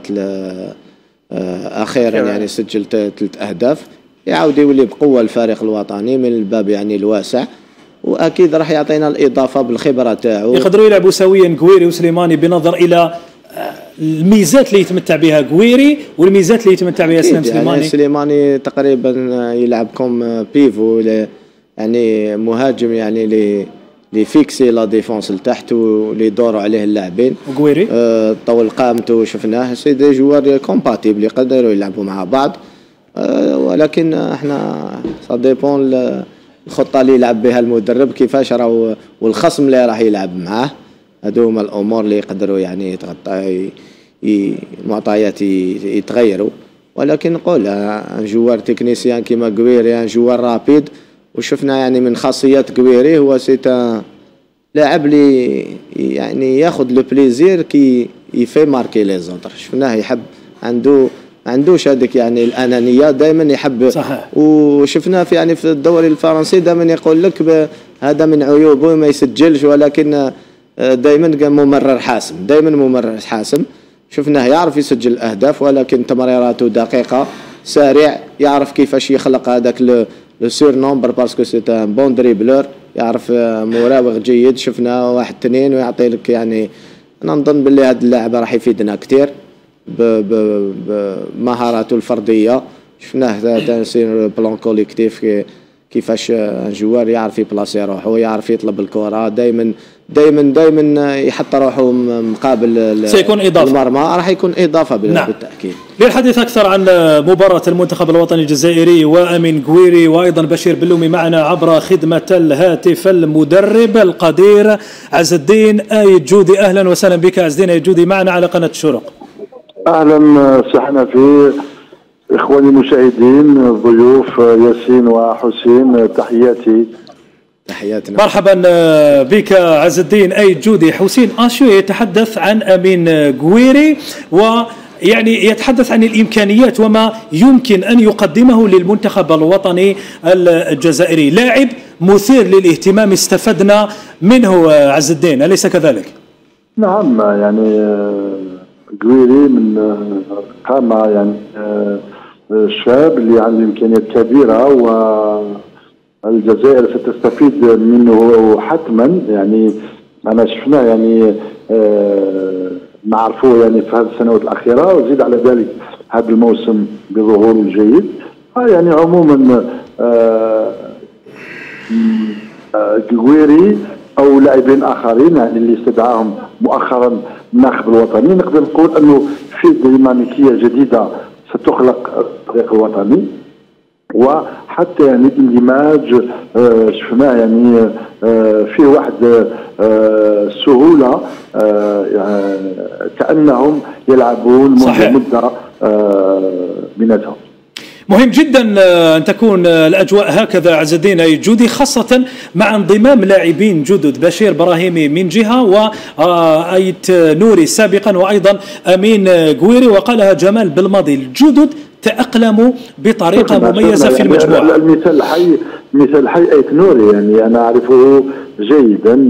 أخيرا يعني سجل 3 أهداف، يعاود يولي بقوة الفريق الوطني من الباب يعني الواسع، وأكيد راح يعطينا الإضافة بالخبرة تاعو. يقدروا يلعبوا سويا غويري وسليماني بنظر إلى الميزات اللي يتمتع بها غويري والميزات اللي يتمتع بها إسلام سليماني. يعني سليماني تقريبا يلعب كوم بيفو، يعني مهاجم يعني اللي فيكسي لا ديفونس لتحت واللي يدوروا عليه اللاعبين. وغويري طول قامته شفناه سي دي جوار كومباتيبل يقدروا يلعبوا مع بعض، ولكن احنا سا ديبون الخطه اللي يلعب بها المدرب كيفاش راه والخصم اللي راح يلعب معاه. هذو هما الامور اللي يقدروا يعني يتغطى المعطيات يتغيروا، ولكن نقول ان جوار تكنيسيان كيما غويري ان جوار رابيد، وشفنا يعني من خاصيات غويري هو سيتا لاعب لي يعني ياخذ لو بليزير كي يفي ماركي لي زونتر. شفناه يحب عندوش هذيك يعني الانانيه، دائما يحب صحيح. وشفناه يعني في الدوري الفرنسي دائما يقول لك هذا من عيوبه ما يسجلش، ولكن دائما ممرر حاسم. شفناه يعرف يسجل اهداف، ولكن تمريراته دقيقه، سريع، يعرف كيفاش يخلق هذاك لو سور نومبر باسكو سي ان بون دريبلور، يعرف مراوغ جيد. شفنا 1-2 ويعطي لك يعني. انا نظن باللي هذا اللاعب راح يفيدنا كثير بمهاراته الفرديه. شفناه تنسير بلان كوليكتيف كيفاش جوار يعرف يبلاصي روحه، يعرف يطلب الكره، دائما يحط روحه مقابل سيكون إضافة المرمى، راح يكون إضافة بالتأكيد. للحديث أكثر عن مباراة المنتخب الوطني الجزائري وأمين غويري وأيضا بشير بلومي معنا عبر خدمة الهاتف المدرب القدير عز الدين آيد جودي. أهلا وسهلا بك عز الدين آيد جودي معنا على قناة الشروق. أهلا سحنا في إخواني المشاهدين ضيوف ياسين وحسين، تحياتي تحياتنا. مرحبا بك عز الدين أيد جودي. حسين آشيو يتحدث عن أمين غويري ويعني يتحدث عن الإمكانيات وما يمكن أن يقدمه للمنتخب الوطني الجزائري، لاعب مثير للاهتمام استفدنا منه عز الدين، أليس كذلك؟ نعم، يعني غويري من قامة يعني شاب اللي عنده إمكانيات كبيرة والجزائر ستستفيد منه حتما. يعني أنا شفناه يعني نعرفوه يعني في هذه السنوات الأخيرة، وزيد على ذلك هذا الموسم بظهور الجيد. يعني عموما غويري او لاعبين اخرين يعني اللي استدعاهم مؤخرا الناخب الوطني، نقدر نقول انه في ديناميكيه جديده ستخلق الفريق الوطني، وحتى يعني الاندماج شفناه يعني فيه واحد سهوله، كانهم يلعبون منذ مده بيناتهم. مهم جدا أن تكون الأجواء هكذا عز الدين أيد جودي، خاصة مع انضمام لاعبين جدد، بشير براهيمي من جهة وأيت نوري سابقا وأيضا أمين غويري، وقالها جمال بالماضي الجدد تأقلموا بطريقة مميزة في المجموعة. المثال حي أيت نوري، يعني أنا أعرفه جيدا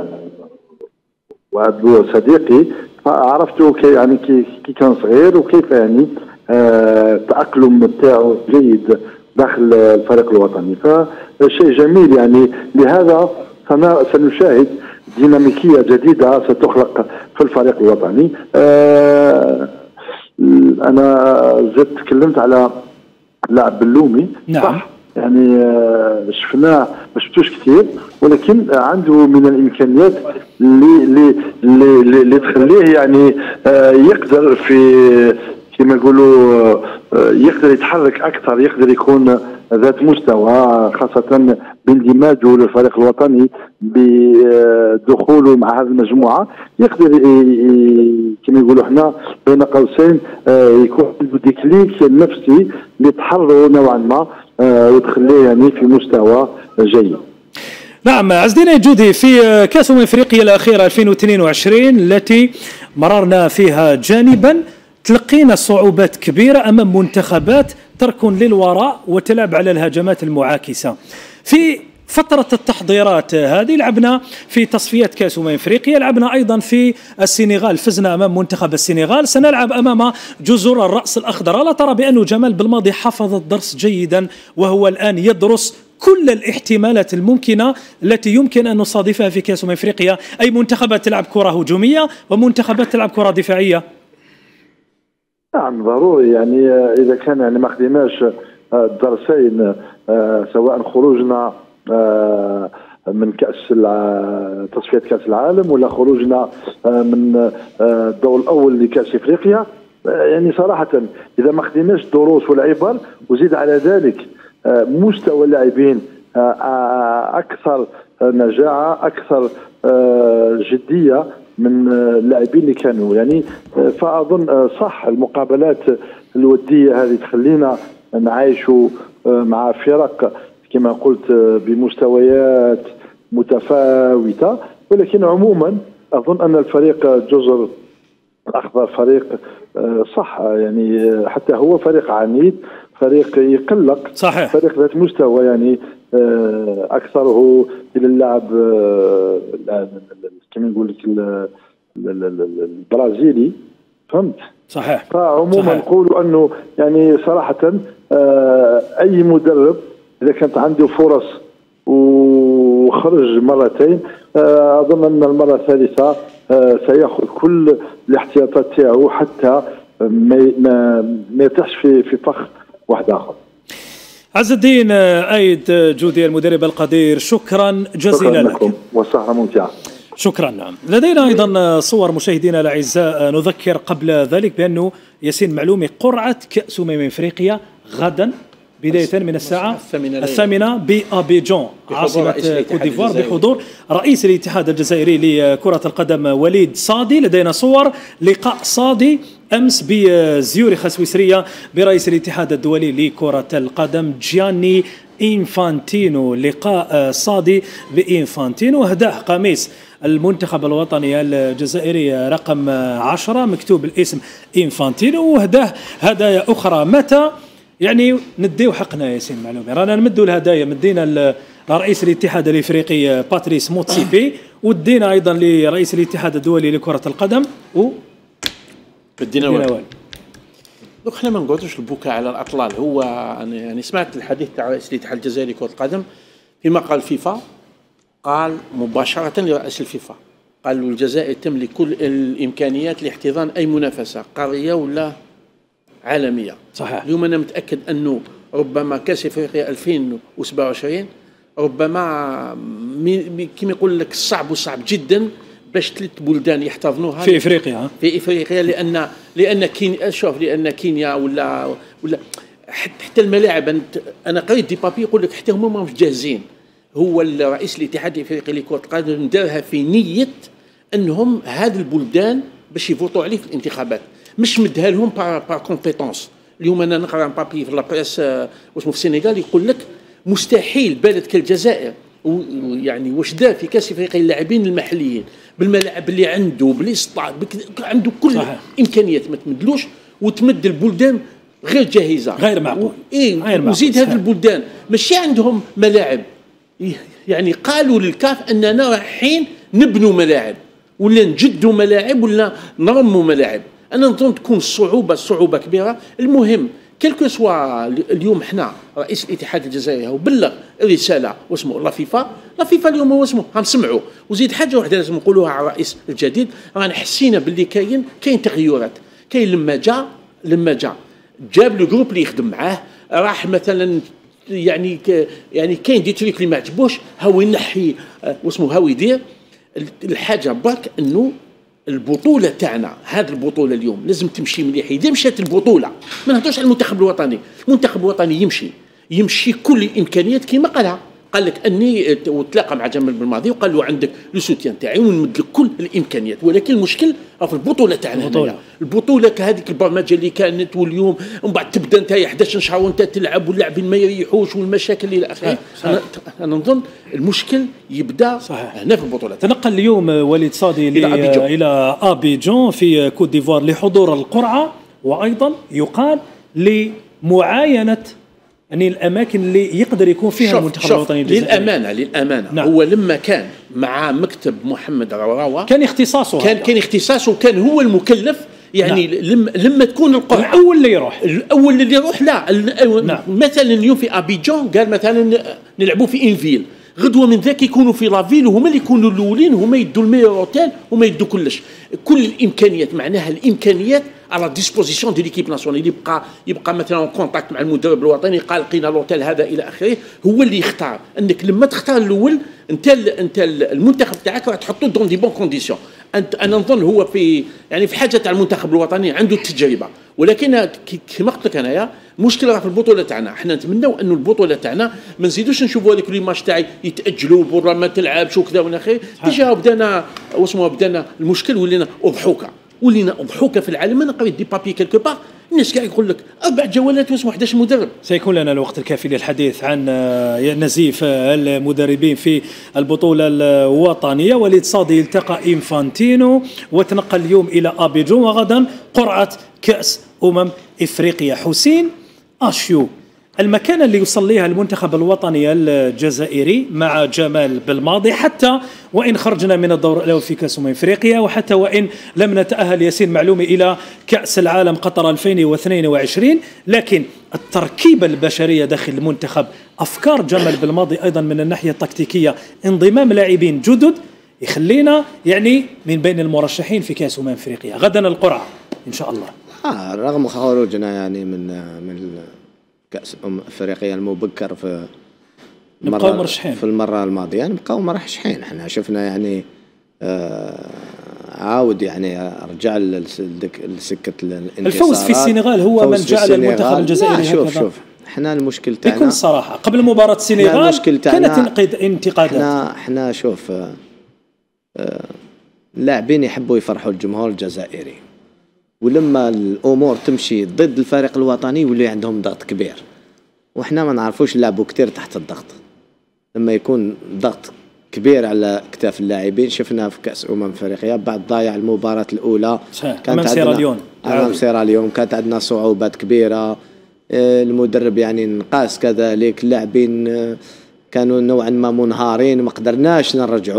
وهو صديقي، عرفته يعني كي كان صغير وكيف يعني التأقلم بتاعه جيد داخل الفريق الوطني، فشيء جميل. يعني لهذا سنشاهد ديناميكية جديدة ستخلق في الفريق الوطني. أنا زدت تكلمت على لاعب بلومي. نعم. صح، يعني شفناه ما شفتوش كثير، ولكن عنده من الامكانيات اللي تخليه يعني يقدر في كما يقولوا يقدر يتحرك اكثر، يقدر يكون ذات مستوى، خاصه باندماجه للفريق الوطني بدخوله مع هذه المجموعه، يقدر كما يقولوا احنا بين قوسين يكون عنده ديكليك نفسي لتحرره نوعا ما وتخليه يعني في مستوى جيد. نعم عز الدين جودي، في كأس افريقيا الاخيره 2022 التي مررنا فيها جانبا تلقينا صعوبات كبيره امام منتخبات تركن للوراء وتلعب على الهجمات المعاكسه. في فترة التحضيرات هذه لعبنا في تصفيات كأس افريقيا، لعبنا ايضا في السنغال، فزنا امام منتخب السنغال، سنلعب امام جزر الرأس الاخضر. الا ترى بأن جمال بالماضي حفظ الدرس جيدا وهو الان يدرس كل الاحتمالات الممكنة التي يمكن ان نصادفها في كأس افريقيا، اي منتخبات تلعب كرة هجومية ومنتخبات تلعب كرة دفاعية؟ نعم ضروري، يعني اذا كان يعني ما خديناش الدرسين سواء خروجنا من كأس تصفيات كأس العالم ولا خروجنا من الدور الأول لكأس إفريقيا، يعني صراحة إذا ما خديناش دروس والعبر وزيد على ذلك مستوى اللاعبين أكثر نجاعة أكثر جدية من اللاعبين اللي كانوا يعني، فأظن صح المقابلات الودية هذه تخلينا نعيشوا مع فرق كما قلت بمستويات متفاوتة، ولكن عموما أظن أن الفريق جزر الأخضر فريق صح، يعني حتى هو فريق عنيد، فريق يقلق، صحيح. فريق ذات مستوى يعني أكثره إلى اللعب كما نقول لك البرازيلي، فهمت؟ صحيح. فعموما نقولوا أنه يعني صراحة أي مدرب إذا كانت عنده فرص وخرج مرتين أظن أن المرة الثالثة سيأخذ كل الاحتياطات تاعو حتى ما يطيحش في فخ واحد آخر. عز الدين أيد جودي المدرب القدير، شكرا جزيلا لك والسهرة ممتعة. شكرا. نعم، لدينا أيضا صور مشاهدينا الأعزاء. نذكر قبل ذلك بأنه ياسين معلومي قرعة كأس إفريقيا غدا بداية من الساعة 8 بأبيجان عاصمة كوت ديفوار بحضور رئيس الاتحاد الجزائري لكرة القدم وليد صادي. لدينا صور لقاء صادي أمس بزيورخ السويسرية برئيس الاتحاد الدولي لكرة القدم جياني إنفانتينو، لقاء صادي بإنفانتينو. هداه قميص المنتخب الوطني الجزائري رقم 10 مكتوب الاسم إنفانتينو، وهداه هدايا أخرى. متى يعني نديو حقنا ياسين معلومي؟ رانا نمدوا الهدايا، مدينا لرئيس الاتحاد الافريقي باتريس موتسيبي، ودينا ايضا لرئيس الاتحاد الدولي لكرة القدم، و بدينا والو. دوك حنا ما نقعدوش البكاء على الاطلال. هو يعني سمعت الحديث تاع رئيس الاتحاد الجزائري لكرة القدم فيما قال فيفا، قال مباشرة لرئيس الفيفا، قال الجزائر تملك كل الامكانيات لاحتضان اي منافسة قارية ولا عالمية. صحيح. اليوم انا متاكد انه ربما كاس افريقيا 2027 ربما كما يقول لك صعب جدا باش 3 بلدان يحتضنوها في افريقيا. في افريقيا لان كينيا ولا حتى الملاعب. انا قريت دي بابي يقول لك حتى هما مش جاهزين. هو الرئيس الاتحاد الافريقي لكرة القدم دارها في نية انهم هذه البلدان باش يفوتوا عليه في الانتخابات، مش مدها لهم بار كومبيتونس. اليوم انا نقرا بابي في لابريس واسمه في السنغال يقول لك مستحيل بلد كالجزائر يعني واش دار في كاس افريقيا اللاعبين المحليين بالملاعب اللي عنده بالاستاد عنده كل صحيح. امكانيات ما تمدلوش، وتمد البلدان غير جاهزه غير معقول. وزيد هذه البلدان ماشي عندهم ملاعب. يعني قالوا للكاف اننا رايحين نبنوا ملاعب ولا نجدوا ملاعب ولا نرموا ملاعب. انا نظن تكون صعوبه كبيره. المهم كلكو سوا اليوم حنا رئيس الاتحاد الجزائري هو بلغ رساله واسمه لا فيفا اليوم هو اسمه غنسمعوا. وزيد حاجه واحده لازم نقولوها على الرئيس الجديد، رانا حسينا باللي كاين تغيرات. كاين لما جاب لو جروب اللي يخدم معاه، راح مثلا يعني كاين دي تريك اللي ما عجبوش هاو ينحي واسمه هاو يدير الحاجه برك انه البطوله تاعنا. هذه البطوله اليوم لازم تمشي مليح. اذا مشات البطوله ما نهضرش على المنتخب الوطني. المنتخب الوطني يمشي كل الامكانيات كما قال لك اني وتلاقى مع جمال بالماضي وقال له عندك لو سوتيان تاعي ونمد لك كل الامكانيات، ولكن المشكل في البطوله تاعنا. البطوله كهذيك البرمجه اللي كانت واليوم ومن بعد تبدا انت 11 شهر وانت تلعب واللاعبين ما يريحوش والمشاكل الى اخره. انا نظن المشكل يبدا هنا في البطوله. تنقل اليوم وليد صادي الى ابيجون في كوت ديفوار لحضور القرعه، وايضا يقال لمعاينه يعني الاماكن اللي يقدر يكون فيها المنتخب الوطني الجزائري. للامانه نعم. هو لما كان مع مكتب محمد رواوه كان اختصاصه وكان هو المكلف. يعني نعم. لما تكون القرعه الاول اللي يروح لا نعم. مثلا اليوم في ابيجون قال مثلا نلعبوا في انفيل، غدوه من ذاك يكونوا في لافيل وهما اللي يكونوا الاولين، هما يدوا الميور اوتيل، هما يدوا كل الامكانيات. معناها الامكانيات على ديسبوزيسيون دي ليكيب ناسيونال. يبقى مثلا كونتاكت مع المدرب الوطني، قال لقينا لوتيل هذا الى اخره. هو اللي يختار. انك لما تختار الاول انت المنتخب تاعك راح تحطه دون دي بون كونديسيون. انا نظن هو في حاجه تاع المنتخب الوطني عنده التجربه. ولكن كما قلت لك انايا مشكله في البطوله تاعنا. احنا نتمنوا انه البطوله تاعنا ما نزيدوش نشوفوا هذيك لي ماتش تاعي يتاجلوا البطوله ما تلعبش وكذا والى اخره. ديجا بدانا المشكل ولينا اضحوكه في العالم. انا قريت دي بابي كيلكو بار الناس كاع يقول لك 4 جولات واسمه 11 مدرب. سيكون لنا الوقت الكافي للحديث عن نزيف المدربين في البطولة الوطنية. وليد صادي التقى إنفانتينو وتنقل اليوم إلى أبيجون، وغدا قرعة كأس إفريقيا. حسين أشيو، المكان اللي يوصل لها المنتخب الوطني الجزائري مع جمال بالماضي، حتى وإن خرجنا من الدور الأول في كأس إفريقيا، وحتى وإن لم نتأهل ياسين معلومي إلى كأس العالم قطر 2022، لكن التركيبة البشرية داخل المنتخب، أفكار جمال بالماضي أيضا من الناحية التكتيكية، انضمام لاعبين جدد يخلينا يعني من بين المرشحين في كأس إفريقيا. غدا القرعة إن شاء الله. رغم خروجنا يعني من كأس افريقيا المبكر في المرة الماضية، يعني نبقاو مرشحين. احنا شفنا يعني عاود يعني رجع لسكة الانتصارات. الفوز في السنغال هو من جعل المنتخب الجزائري شوف احنا المشكل تاعنا بكل صراحة قبل مباراة السنغال كانت انتقادات. احنا شوف اللاعبين يحبوا يفرحوا الجمهور الجزائري، ولما الامور تمشي ضد الفريق الوطني يولي عندهم ضغط كبير. وإحنا ما نعرفوش نلعبوا كتير تحت الضغط. لما يكون ضغط كبير على كتاف اللاعبين، شفنا في كأس أفريقيا بعد ضايع المباراة الأولى كانت سيراليون أمام سيراليون كانت عندنا صعوبات كبيرة. المدرب يعني نقاس كذلك، اللاعبين كانوا نوعا ما منهارين، ما قدرناش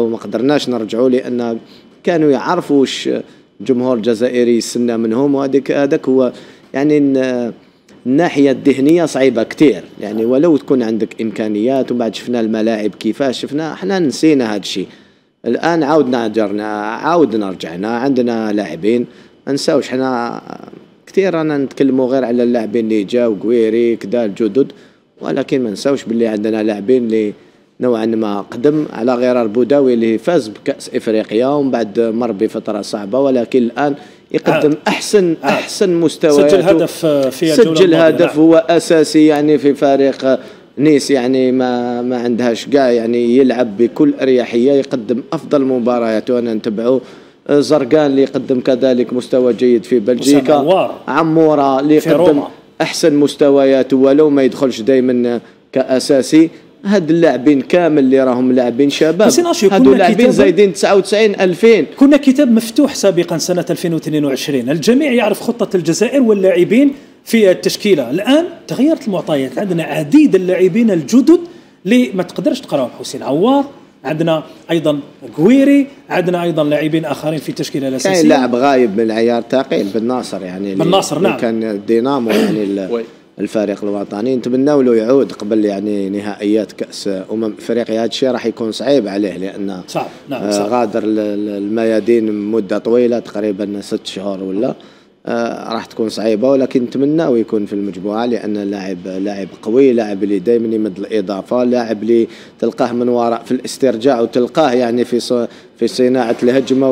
نرجعوا لأن كانوا يعرفوا واش الجمهور الجزائري يستنى منهم، هذاك هو يعني الناحية الذهنية صعيبة كتير يعني. ولو تكون عندك إمكانيات، وبعد شفنا الملاعب كيفاش شفنا، احنا نسينا هذا الشيء. الآن عاودنا رجعنا، عندنا لاعبين ما نساوش. احنا كتير رانا نتكلموا غير على اللاعبين اللي جاو قويري كدا الجدد، ولكن ما نساوش باللي عندنا لاعبين اللي نوعا ما قدم، على غرار بوداوي اللي فاز بكأس إفريقيا ومن بعد مر بفترة صعبة، ولكن الآن يقدم أحسن مستويات. سجل هدف في سجل هدف، هو أساسي يعني في فريق نيس يعني ما عندهاش كاع يعني، يلعب بكل أريحية، يقدم أفضل مباريات وأنا نتبعه. زرقان اللي يقدم كذلك مستوى جيد في بلجيكا. عمورة اللي يقدم أحسن مستويات ولو ما يدخلش دائما كأساسي. هاد اللاعبين كامل اللي راهم لاعبين شباب، هادو لاعبين زايدين 99 2000. كنا كتاب مفتوح سابقا سنة 2022، الجميع يعرف خطة الجزائر واللاعبين في التشكيلة. الآن تغيرت المعطيات، عندنا عديد اللاعبين الجدد اللي ما تقدرش تقراهم. حسين عوار، عندنا أيضا قويري، عندنا أيضا لاعبين آخرين في التشكيلة الأساسية. كاين لاعب غايب من العيار ثقيل بالناصر يعني، بالناصر نعم، كان دينامو يعني الفريق الوطني، نتمناو له يعود قبل يعني نهائيات كأس أفريقيا. هذا الشيء راح يكون صعيب عليه لأن صعب. نعم. غادر الميادين مدة طويلة تقريبا 6 شهور ولا راح تكون صعيبة، ولكن نتمناو يكون في المجموعة لأن لاعب قوي، لاعب اللي دائما يمد الإضافة، لاعب اللي تلقاه من وراء في الاسترجاع، وتلقاه يعني في صناعة الهجمة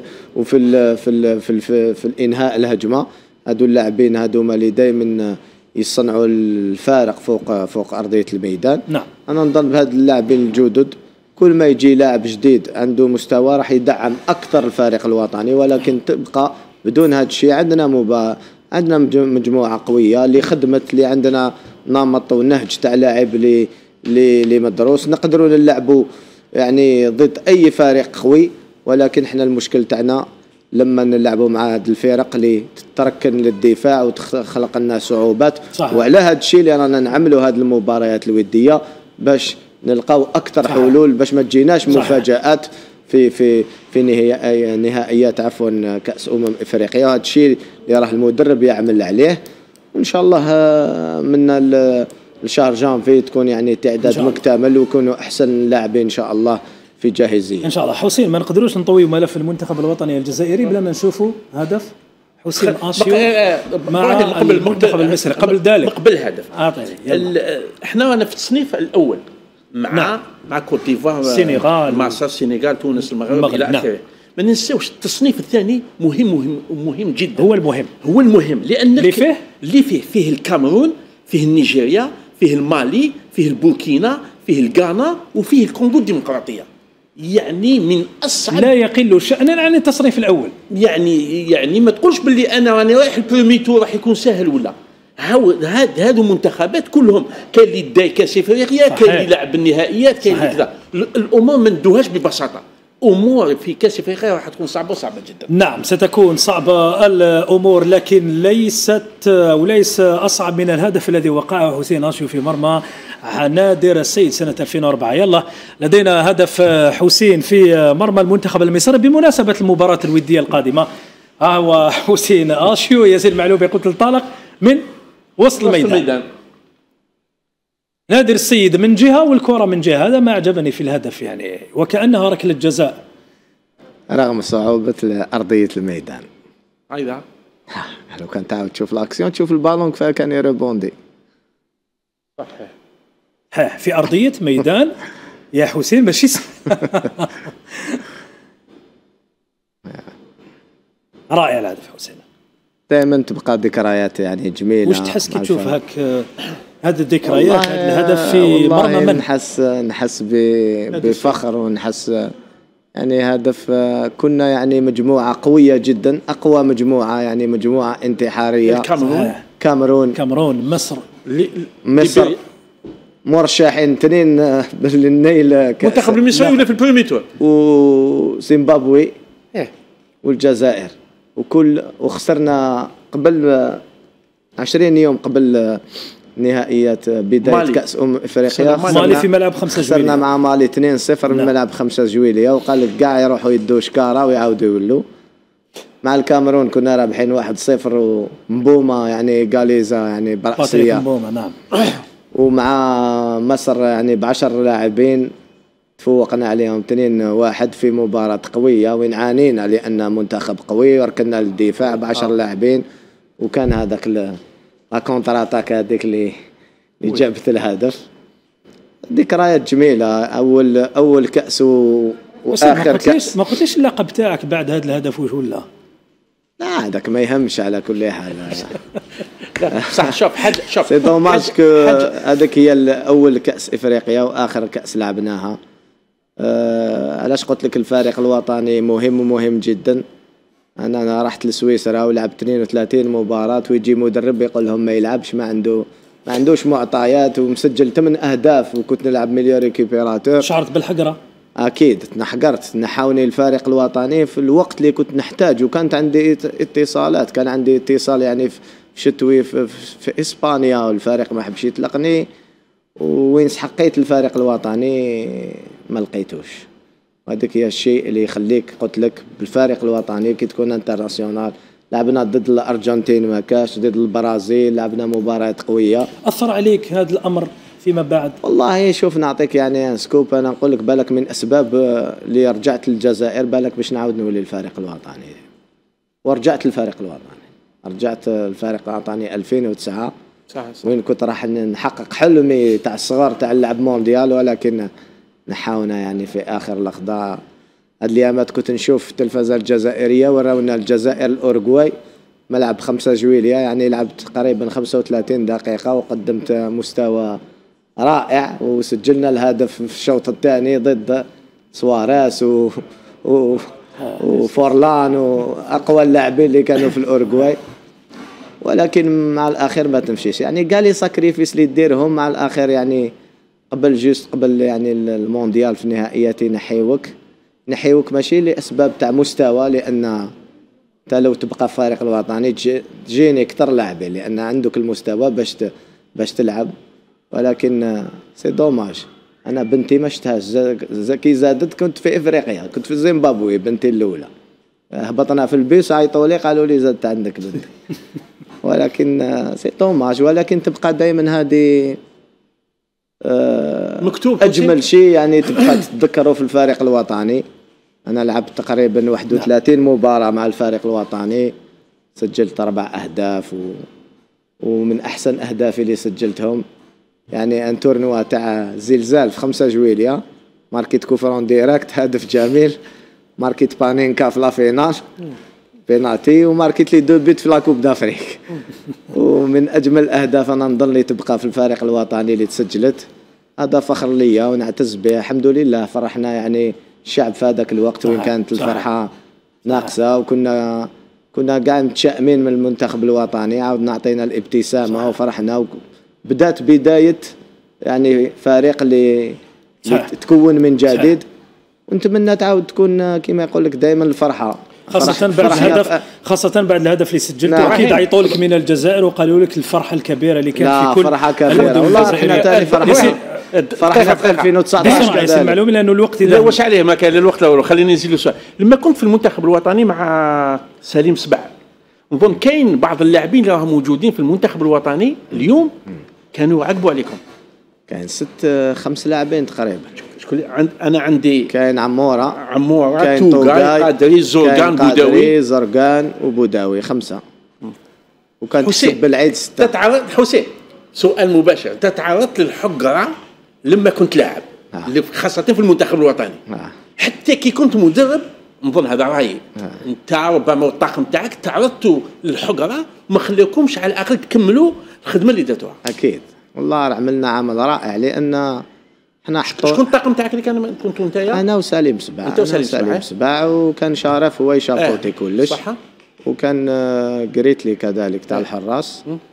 وفي الإنهاء الهجمة. هادو اللاعبين هادوما اللي دائما يصنعوا الفارق فوق أرضية الميدان. نعم. أنا نظن بهذا اللاعبين الجدد كل ما يجي لاعب جديد عنده مستوى راح يدعم أكثر الفريق الوطني، ولكن تبقى بدون هذا الشيء. عندنا مجموعة قوية اللي خدمت، اللي عندنا نمط ونهج تاع لاعب اللي مدروس، نقدروا نلعبوا يعني ضد أي فريق قوي. ولكن احنا المشكل تاعنا لما نلعبوا مع هذه الفرق اللي تتركن للدفاع وتخلق لنا صعوبات. وعلى هذا الشيء اللي رانا نعملوا هذه المباريات الودية باش نلقاو أكثر حلول، باش ما تجيناش مفاجآت في نهائيات كأس إفريقيا. هذا الشيء اللي راح المدرب يعمل عليه، وإن شاء الله من الشهر جانفي تكون يعني تعداد مكتمل ويكونوا أحسن لاعبين إن شاء الله في جاهزية إن شاء الله. حسين، ما نقدروش نطوي ملف المنتخب الوطني الجزائري بلا ما نشوفوا هدف حسين آشيو مع المنتخب المصري. قبل ذلك قبل هدف احنا في التصنيف الأول مع كوت ديفوار، السنغال، مع السنغال، تونس، المغرب إلى آخره. ما ننساوش التصنيف الثاني مهم جدا. هو المهم لأن اللي فيه الكاميرون، فيه نيجيريا، فيه المالي، فيه البوركينا، فيه الغانا، وفيه الكونغو الديمقراطية. يعني من أصعب، لا يقل شأنا عن التصنيف الأول. يعني ما تقولش باللي أنا راني رايح البريمي تور راح يكون سهل ولا. هادو منتخبات كلهم، كاين اللي داي كاس افريقيا، كاين اللي لعب النهائيات، كاين اللي كذا. الامور ما ندوهاش ببساطه، امور في كاس افريقيا راح تكون صعبه جدا. نعم ستكون صعبه الامور، لكن ليس اصعب من الهدف الذي وقعه حسين آشيو في مرمى نادر السيد سنه 2004. يلا لدينا هدف حسين في مرمى المنتخب المصري بمناسبه المباراه الوديه القادمه. هو حسين آشيو، ياسين المعلوبي قلت الطالق من وسط الميدان. نادر السيد من جهة والكرة من جهة. هذا ما أعجبني في الهدف يعني، وكأنها ركلة جزاء رغم صعوبة أرضية الميدان. أيضا لو كان تعاود تشوف الأكسيون تشوف البالون كفاية كان يريبوندي. صحيح في أرضية ميدان يا حسين ماشي رائع الهدف حسين. دائما تبقى ذكريات يعني جميله. وش تحس كي تشوف هاك هذه الذكريات، هذا الهدف في مرمى من؟ نحس بفخر، ونحس يعني هدف. كنا يعني مجموعه قويه جدا، اقوى مجموعه يعني، مجموعه انتحاريه. كاميرون، مصر مرشحين تنين للنيل كأس منتخب المصري ولا في البريمي تور؟ وزيمبابوي والجزائر وخسرنا قبل 20 يوم قبل نهائيات بداية مالي. كأس إفريقيا. مالي في ملعب 5 جويلية خسرنا مع مالي 2-0 من ملعب 5 جويلية، وقال لك كاع يروحوا يدوا شكارة ويعاودوا يولوا. مع الكاميرون كنا رابحين 1-0 ومبومة يعني غاليزا يعني برأسية مبومة نعم. ومع مصر يعني ب10 لاعبين تفوقنا عليهم 2-1 في مباراة قوية وين عانينا لأن منتخب قوي وركنا للدفاع ب10 لاعبين، وكان هذاك لا كونتر اتاك هذيك اللي جابت الهدف. ذكريات جميلة. أول كأس وآخر كأس. ما قلتليش اللقب تاعك بعد هذا الهدف وش ولا؟ لا هذاك ما يهمش على كل حال. لا صح. شوف سي دوماج كو هذيك هي أول كأس إفريقيا وآخر كأس لعبناها. علاش قلت لك الفريق الوطني مهم ومهم جدا. أنا رحت لسويسرا ولعبت 32 مباراة ويجي مدرب يقول لهم ما يلعبش، ما عندوش معطيات، ومسجل 8 أهداف وكنت نلعب مليون ريكيبيراتور. شعرت بالحقرة؟ أكيد تنحقرت. نحاوني الفريق الوطني في الوقت اللي كنت نحتاج، وكانت عندي اتصالات. كان عندي اتصال يعني في شتوي في إسبانيا والفريق ما حبش يطلقني، وين حقيت الفريق الوطني ما لقيتوش. وهذاك هي الشيء اللي يخليك قلت لك بالفريق الوطني كي تكون انترناسيونال. لعبنا ضد الأرجنتين ما كاش، ضد البرازيل لعبنا مباريات قوية. أثر عليك هذا الأمر فيما بعد؟ والله شوف نعطيك يعني سكوب. أنا نقول لك بالك من أسباب اللي رجعت للجزائر بالك باش نعاود نولي الفريق الوطني، ورجعت الفريق الوطني. رجعت الفريق الوطني 2009 صح. وين كنت راح نحقق حلمي تاع الصغار تاع اللعب مونديال، ولكن نحاولنا يعني في آخر لحظة. هاد الأيامات كنت نشوف في التلفزة الجزائرية وراونا الجزائر الأورغواي ملعب 5 جويلية، يعني لعبت تقريبا 35 دقيقة وقدمت مستوى رائع، وسجلنا الهدف في الشوط الثاني ضد سواريز وفورلان وأقوى اللاعبين اللي كانوا في الأورغواي. ولكن مع الأخير ما تمشيش، يعني قال لي ساكريفيس اللي ديرهم مع الأخير يعني قبل يعني المونديال في النهائيات نحيوك ماشي لأسباب تاع مستوى، لأن انت لو تبقى فريق الوطني تجيني اكثر لاعبين لأن عندك المستوى باش تلعب. ولكن سي دوماج انا بنتي ما شفتهاش. كي زادت كنت في افريقيا، كنت في زيمبابوي بنتي الاولى، هبطنا في البيس عيطوا لي قالوا لي زادت عندك بنت. ولكن سي دوماج. ولكن تبقى دائما هذه مكتوب أجمل شيء يعني تبقى تتذكروا في الفريق الوطني. أنا لعبت تقريبا 31 مباراة مع الفريق الوطني، سجلت 4 أهداف ومن أحسن أهدافي اللي سجلتهم يعني أن تورنوا تاع زلزال في 5 جويلية، ماركيت كوفرون ديريكت هدف جميل، ماركيت بانينكا في لافينال بيناتي، وماركيت لي 2 بيت في لاكوب دافريك. ومن أجمل الأهداف أنا نظن لي تبقى في الفريق الوطني اللي تسجلت. هذا فخر ليا ونعتز به. الحمد لله فرحنا يعني الشعب في هذاك الوقت وين كانت الفرحة ناقصة، وكنا قاعد متشائمين من المنتخب الوطني. عاود نعطينا الابتسامة وفرحنا، بدات بداية يعني فريق اللي تكون من جديد. ونتمنى تعاود تكون كما يقول لك دائما الفرحة، خاصة بعد الهدف اللي سجلته. أكيد عيطوا لك من الجزائر وقالوا لك الفرحة الكبيرة اللي كان في كل فرحة كبيرة. والله احنا تاني فرحنا في 2019 كذلك. معلومة لأنه الوقت لا واش عليه ما كان للوقت الأول. خليني نزيد له سؤال. لما كنت في المنتخب الوطني مع سليم سبع، نظن كاين بعض اللاعبين اللي راهم موجودين في المنتخب الوطني اليوم كانوا يعقبوا عليكم. كاين 5 لاعبين تقريبا. أنا عندي كاين عمورة كاين توغاي قادري زرقان وبوداوي 5. وكان تكسب بالعيد 6. تتعرض حسين سؤال مباشر، تتعرض للحقرة لما كنت لاعب خاصة في المنتخب الوطني حتى كي كنت مدرب؟ نظن هذا رأيي. انت ربما الطاقم تاعك تعرضتوا للحقرة وما خليكمش على الأقل تكملوا الخدمة اللي درتوها. أكيد والله عملنا عمل رائع، لأن احنا شكون الطاقم تاعك اللي كنتوا نتايا؟ انا وسليم سبع. انت وسليم سبع وكان شرف هو يشاركوتي كلش. صح. وكان قريت لي كذلك تاع الحراس.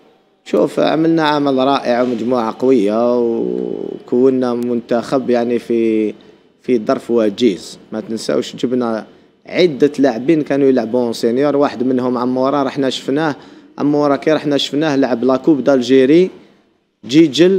شوف عملنا عمل رائع ومجموعة قوية وكونا منتخب يعني في ظرف وجيز. ما تنساوش جبنا عدة لاعبين كانوا يلعبون سينيور، واحد منهم عمورة رحنا شفناه، عمورة كي رحنا شفناه لعب لاكوب دالجيري جيجل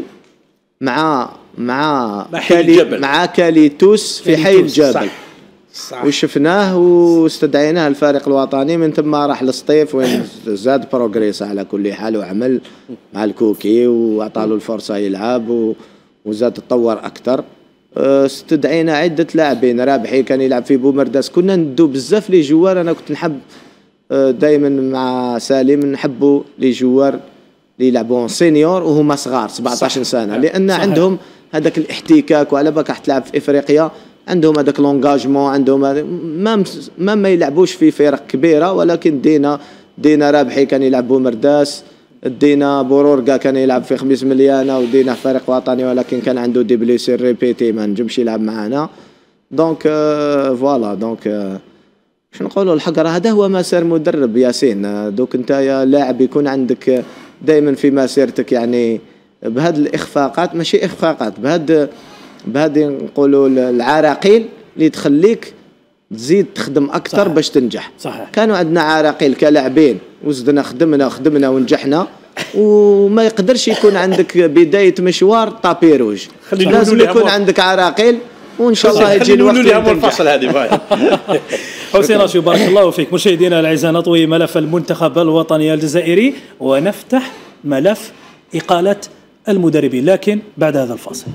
مع كاليتوس في حي الجبل. صح. وشفناه واستدعيناه الفريق الوطني، من ثم راح للصيف وين زاد بروغريس على كل حال، وعمل مع الكوكي وعطاله الفرصة يلعب وزاد تطور أكثر. استدعينا عدة لاعبين، رابحي كان يلعب في بومرداس، كنا ندو بزاف لي جوار. أنا كنت نحب دائما مع سالم نحبوا لي جوار اللي يلعبون سينيور وهما صغار 17 سنة، لأن عندهم هذاك الاحتكاك، وعلى بالك راح تلعب في إفريقيا عندهم هذاك لونجاجمون، عندهم ما يلعبوش في فرق كبيرة. ولكن دينا رابحي كان يلعب بومرداس، دينا بورورقا كان يلعب في 5 مليانة، ودينا فريق وطني ولكن كان عنده دي بليسير ريبيتي ما نجمش يلعب معنا. دونك فوالا دونك شنو نقولوا الحقرة، هذا هو مسار مدرب ياسين. دوك انت يا لاعب يكون عندك دائما في مسيرتك يعني بهذه الاخفاقات، ماشي اخفاقات، بهذه نقولوا العراقيل اللي تخليك تزيد تخدم اكثر باش تنجح. صحيح. كانوا عندنا عراقيل كلاعبين وزدنا خدمنا ونجحنا، وما يقدرش يكون عندك بدايه مشوار طابي روج، لازم يكون عندك عراقيل وان شاء الله يجي الوقت اللي الفصل هذه. حسين راشد بارك الله فيك. مشاهدينا الاعزاء نطوي ملف المنتخب الوطني الجزائري ونفتح ملف اقاله المدربين، لكن بعد هذا الفاصل.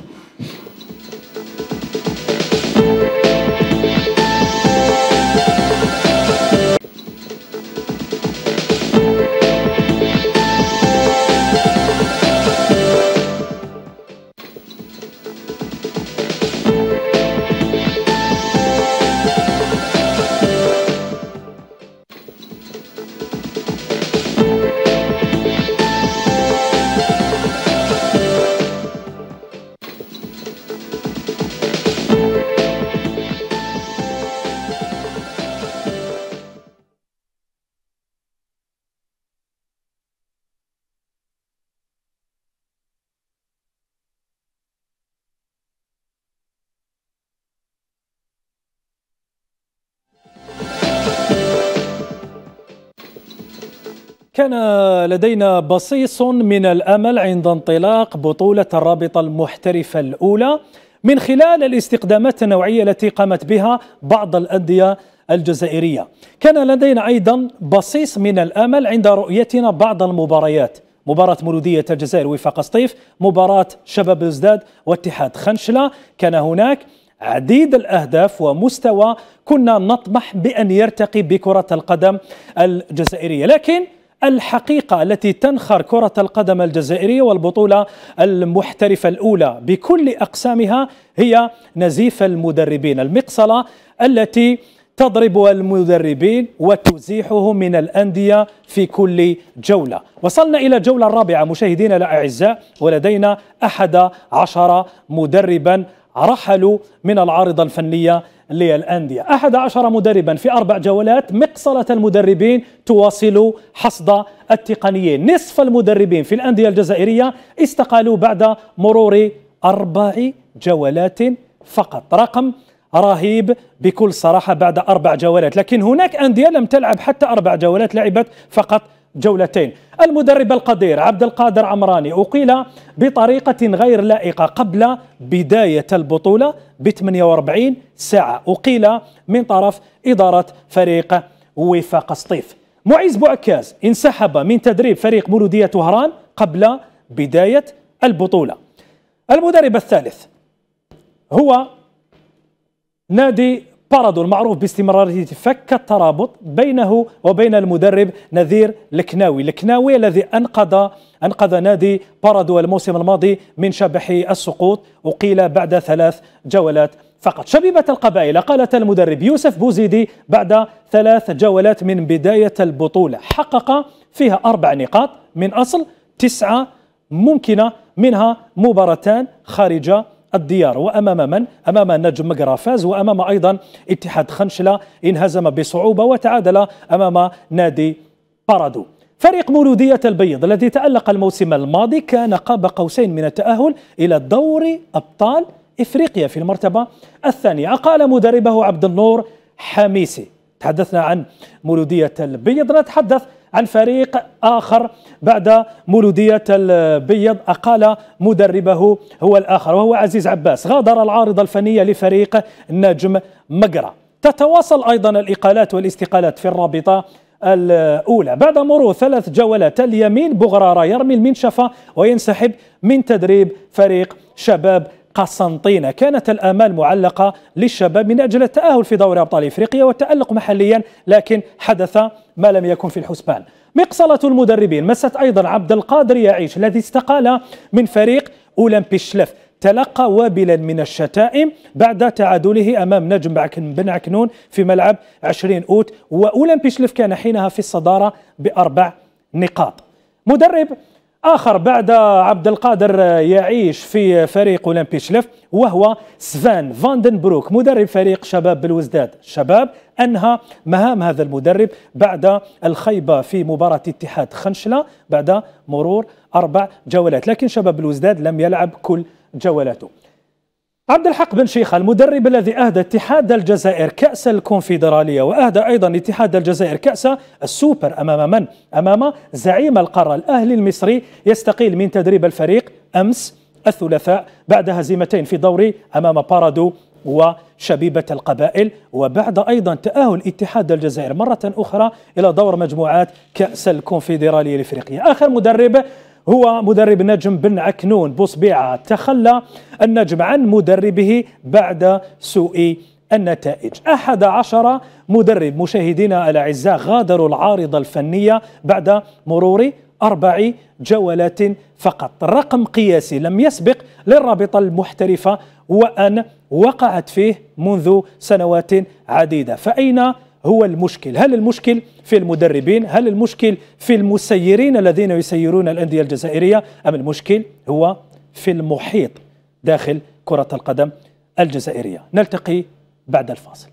كان لدينا بصيص من الأمل عند انطلاق بطولة الرابطة المحترفة الأولى من خلال الاستخدامات النوعية التي قامت بها بعض الأندية الجزائرية. كان لدينا أيضا بصيص من الأمل عند رؤيتنا بعض المباريات، مباراة مولودية الجزائر وفاق سطيف، مباراة شباب بلوزداد واتحاد خنشلة. كان هناك عديد الأهداف ومستوى كنا نطمح بأن يرتقي بكرة القدم الجزائرية، لكن الحقيقة التي تنخر كرة القدم الجزائرية والبطولة المحترفة الأولى بكل أقسامها هي نزيف المدربين، المقصلة التي تضرب المدربين وتزيحهم من الأندية في كل جولة. وصلنا إلى الجولة الرابعة مشاهدينا الأعزاء، ولدينا 11 مدربا رحلوا من العارضة الفنية للأندية. 11 مدربا في 4 جولات. مقصلة المدربين تواصل حصد التقنيين. نصف المدربين في الأندية الجزائرية استقالوا بعد مرور 4 جولات فقط. رقم رهيب بكل صراحة بعد 4 جولات، لكن هناك أندية لم تلعب حتى 4 جولات، لعبت فقط جولتين. المدرب القدير عبد القادر عمراني أقيل بطريقة غير لائقة قبل بداية البطولة ب 48 ساعة، أقيل من طرف إدارة فريق وفاق سطيف. معيز بوعكاز انسحب من تدريب فريق مولودية طهران قبل بداية البطولة. المدرب الثالث هو نادي بارادو المعروف باستمرارية فك الترابط بينه وبين المدرب نذير الكناوي الذي أنقذ نادي بارادو الموسم الماضي من شبح السقوط، أقيل بعد 3 جولات فقط. شبيبة القبائل قالت المدرب يوسف بوزيدي بعد 3 جولات من بداية البطولة حقق فيها 4 نقاط من أصل 9 ممكنة، منها مباراتان خارج الديار، وأمام من؟ أمام النجم مقرا فاز، وأمام أيضا اتحاد خنشلة انهزم بصعوبة، وتعادل أمام نادي بارادو. فريق مولودية البيض الذي تألق الموسم الماضي كان قاب قوسين من التأهل إلى دوري أبطال إفريقيا في المرتبة الثانية. أقال مدربه عبد النور حميسي. تحدثنا عن مولودية البيض، نتحدث عن فريق آخر بعد مولودية البيض أقال مدربه هو الآخر وهو عزيز عباس. غادر العارضة الفنية لفريق نجم مقرة. تتواصل أيضا الإقالات والاستقالات في الرابطة الأولى بعد مرور 3 جولات. اليمين بغرارة يرمي المنشفة وينسحب من تدريب فريق شباب قسنطينة. كانت الآمال معلقة للشباب من أجل التأهل في دوري أبطال إفريقيا والتألق محليا، لكن حدث ما لم يكن في الحسبان. مقصلة المدربين مست أيضا عبد القادر يعيش الذي استقال من فريق أولمبي شلف. تلقى وابلا من الشتائم بعد تعادله أمام نجم بن عكنون في ملعب 20 أوت، وأولمبي شلف كان حينها في الصدارة ب4 نقاط. مدرب آخر بعد عبد القادر يعيش في فريق أولمبي شلف وهو سفان فاندنبروك مدرب فريق شباب بالوزداد. الشباب أنهى مهام هذا المدرب بعد الخيبة في مباراة اتحاد خنشلة بعد مرور 4 جولات، لكن شباب بالوزداد لم يلعب كل جولاته. عبد الحق بن شيخة المدرب الذي أهدى اتحاد الجزائر كأس الكونفدرالية وأهدى أيضا اتحاد الجزائر كأس السوبر أمام من؟ أمام زعيم القارة الأهلي المصري، يستقيل من تدريب الفريق أمس الثلاثاء بعد هزيمتين في دوري أمام بارادو وشبيبة القبائل، وبعد أيضا تأهل اتحاد الجزائر مرة أخرى إلى دور مجموعات كأس الكونفدرالية الإفريقية. آخر مدرب هو مدرب نجم بن عكنون بوصبيعة. تخلى النجم عن مدربه بعد سوء النتائج. 11 مدرب مشاهدينا الأعزاء غادروا العارضة الفنية بعد مرور 4 جولات فقط، رقم قياسي لم يسبق للرابطة المحترفة وأن وقعت فيه منذ سنوات عديدة. فأين هو المشكل؟ هل المشكل في المدربين؟ هل المشكل في المسيرين الذين يسيرون الأندية الجزائرية؟ أم المشكل هو في المحيط داخل كرة القدم الجزائرية؟ نلتقي بعد الفاصل.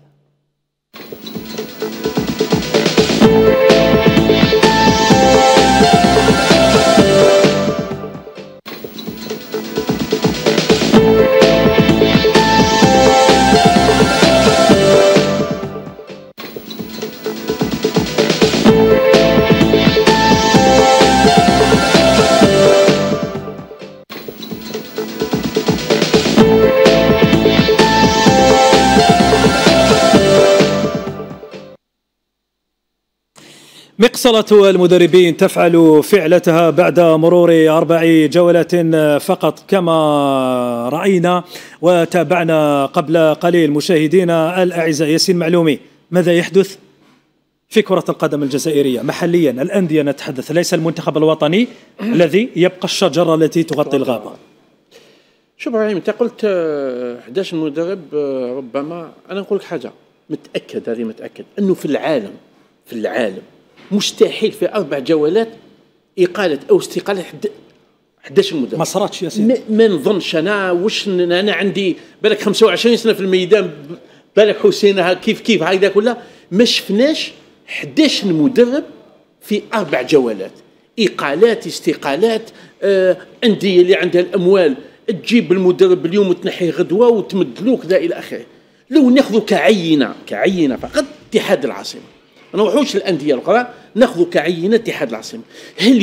مقصلة المدربين تفعل فعلتها بعد مرور 4 جولات فقط كما رأينا وتابعنا قبل قليل. مشاهدينا الأعزاء، ياسين معلومي، ماذا يحدث في كرة القدم الجزائرية محليا؟ الأندية نتحدث، ليس المنتخب الوطني الذي يبقى الشجرة التي تغطي الغابة. شوف ابراهيم، انت قلت 11 مدرب، ربما انا نقول لك حاجه متاكد، هذه متاكد انه في العالم مستحيل في 4 جولات اقاله او استقاله 11 مدرب. ما صارتش ياسين، ما نظنش. انا عندي بالك 25 سنه في الميدان، بالك حسين كيف هكذا كلها ما شفناش 11 مدرب في 4 جولات. اقالات، استقالات، انديه اللي عندها الاموال تجيب المدرب اليوم وتنحيه غدوه وتمدلو كذا الى اخره. لو ناخذ كعينه فقط اتحاد العاصمه، ما نروحوش الانديه الاخرى، ناخذ كعينه اتحاد العاصمه. هل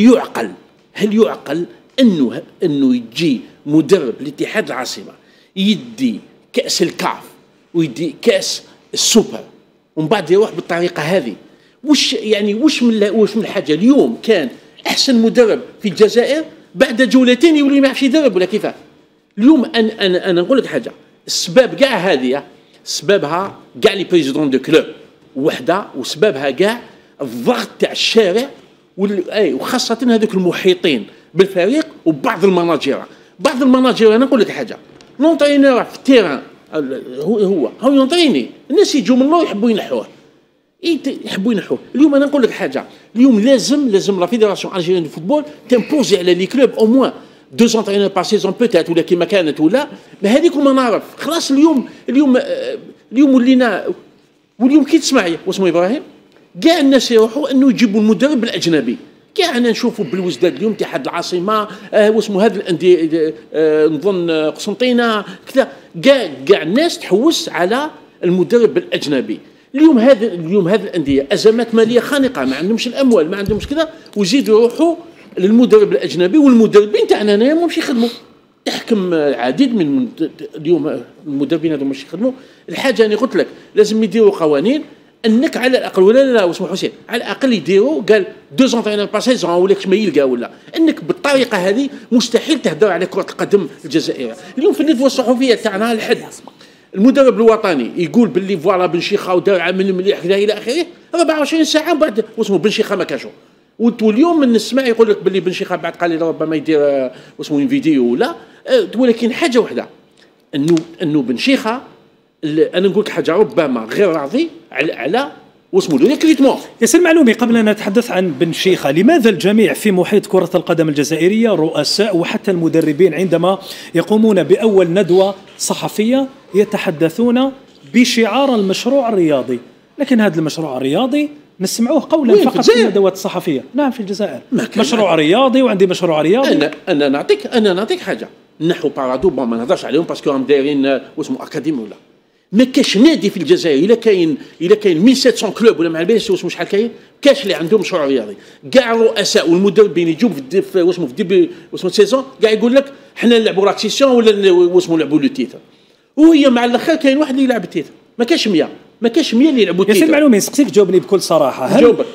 يعقل انه يجي مدرب لاتحاد العاصمه يدي كاس الكاف ويدي كاس السوبر ومن بعد يروح بالطريقه هذه؟ وش من الحاجه؟ اليوم كان احسن مدرب في الجزائر بعد جولتين يولي ما يعرفش يدرب ولا كيفاه. اليوم انا نقول لك حاجه، السباب كاع هذه سببها كاع لي بريزيدون دو كلوب وحده، وسببها كاع الضغط تاع الشارع وخاصه هذوك المحيطين بالفريق وبعض المناجير. انا نقول لك حاجه، لونطرينور في التيران هو يونطريني، الناس يجوا من الله يحبوا ينحوه. اليوم انا نقول لك حاجه، اليوم لازم لا فيدراسيون الجيريان دو فوتبول تمبوزي على لي كلوب او موان 2 انترينور بار سيزون بوتيت ولا كيما كانت ولا هذيك ما نعرف. خلاص اليوم ولينا، واليوم كي تسمعي واسمو ابراهيم كاع الناس يروحوا انه يجيبوا المدرب الاجنبي. كاع انا نشوفوا بالوزداد اليوم اتحاد العاصمه واسمه هذا الانديه نظن قسنطينه كذا، كاع الناس تحوس على المدرب الاجنبي. اليوم هذه الانديه ازمات ماليه خانقه، ما عندهمش الاموال، ما عندهمش كذا، ويزيدوا يروحوا للمدرب الاجنبي. والمدربين تاعنا هنايا مش يخدموا، تحكم العديد من اليوم المدربين هذو مش يخدموا. الحاجه انا قلت لك لازم يديروا قوانين انك على الاقل، ولا لا واسمو حسين، على الاقل يديروا قال 2 زونترينور بار سيزون ولاش ما يلقى، ولا انك بالطريقه هذه مستحيل تهدر على كره القدم الجزائريه. اليوم في الندوه الصحفيه تاعنا الحد المدرب الوطني يقول باللي فوالا بن شيخه ودار عمل مليح كذا الى اخره، 24 ساعه بعد واسمو بن شيخه ما كاشو. واليوم نسمع يقول لك باللي بن شيخه بعد قال لي ربما يدير واسمو فيديو ولا، ولكن حاجه واحده انه بن شيخه انا نقول لك حاجه ربما غير راضي على واسمو له ريكريتمون. ياسر معلومي، قبل أن نتحدث عن بن شيخة، لماذا الجميع في محيط كرة القدم الجزائرية، رؤساء وحتى المدربين، عندما يقومون بأول ندوة صحفية يتحدثون بشعار المشروع الرياضي، لكن هذا المشروع الرياضي نسمعوه قولا فقط في الندوات الصحفية؟ نعم في الجزائر مشروع رياضي وعندي مشروع رياضي. انا نعطيك حاجه، نحو بارادو ما نهضرش عليهم باسكو راهم دايرين واسمو اكاديمي ولا ما كاش نادي في الجزائر الا كاين 1700 كلوب ولا ما باليش واسمو شحال كاش اللي عندهم مشروع رياضي. كاع الرؤساء والمدربين يجوا في واسمو في ديبي واسمو سيزون كاع يقول لك حنا نلعبوا لاكسيسيون ولا واسمو نلعبوا لو تيتر، وهي مع الاخر كاين واحد اللي يلعب التيتر، ما كاش 100 اللي يلعبوا التيتر. ياسر معلومي، نسقسيك جاوبني بكل صراحه، هل جاوبك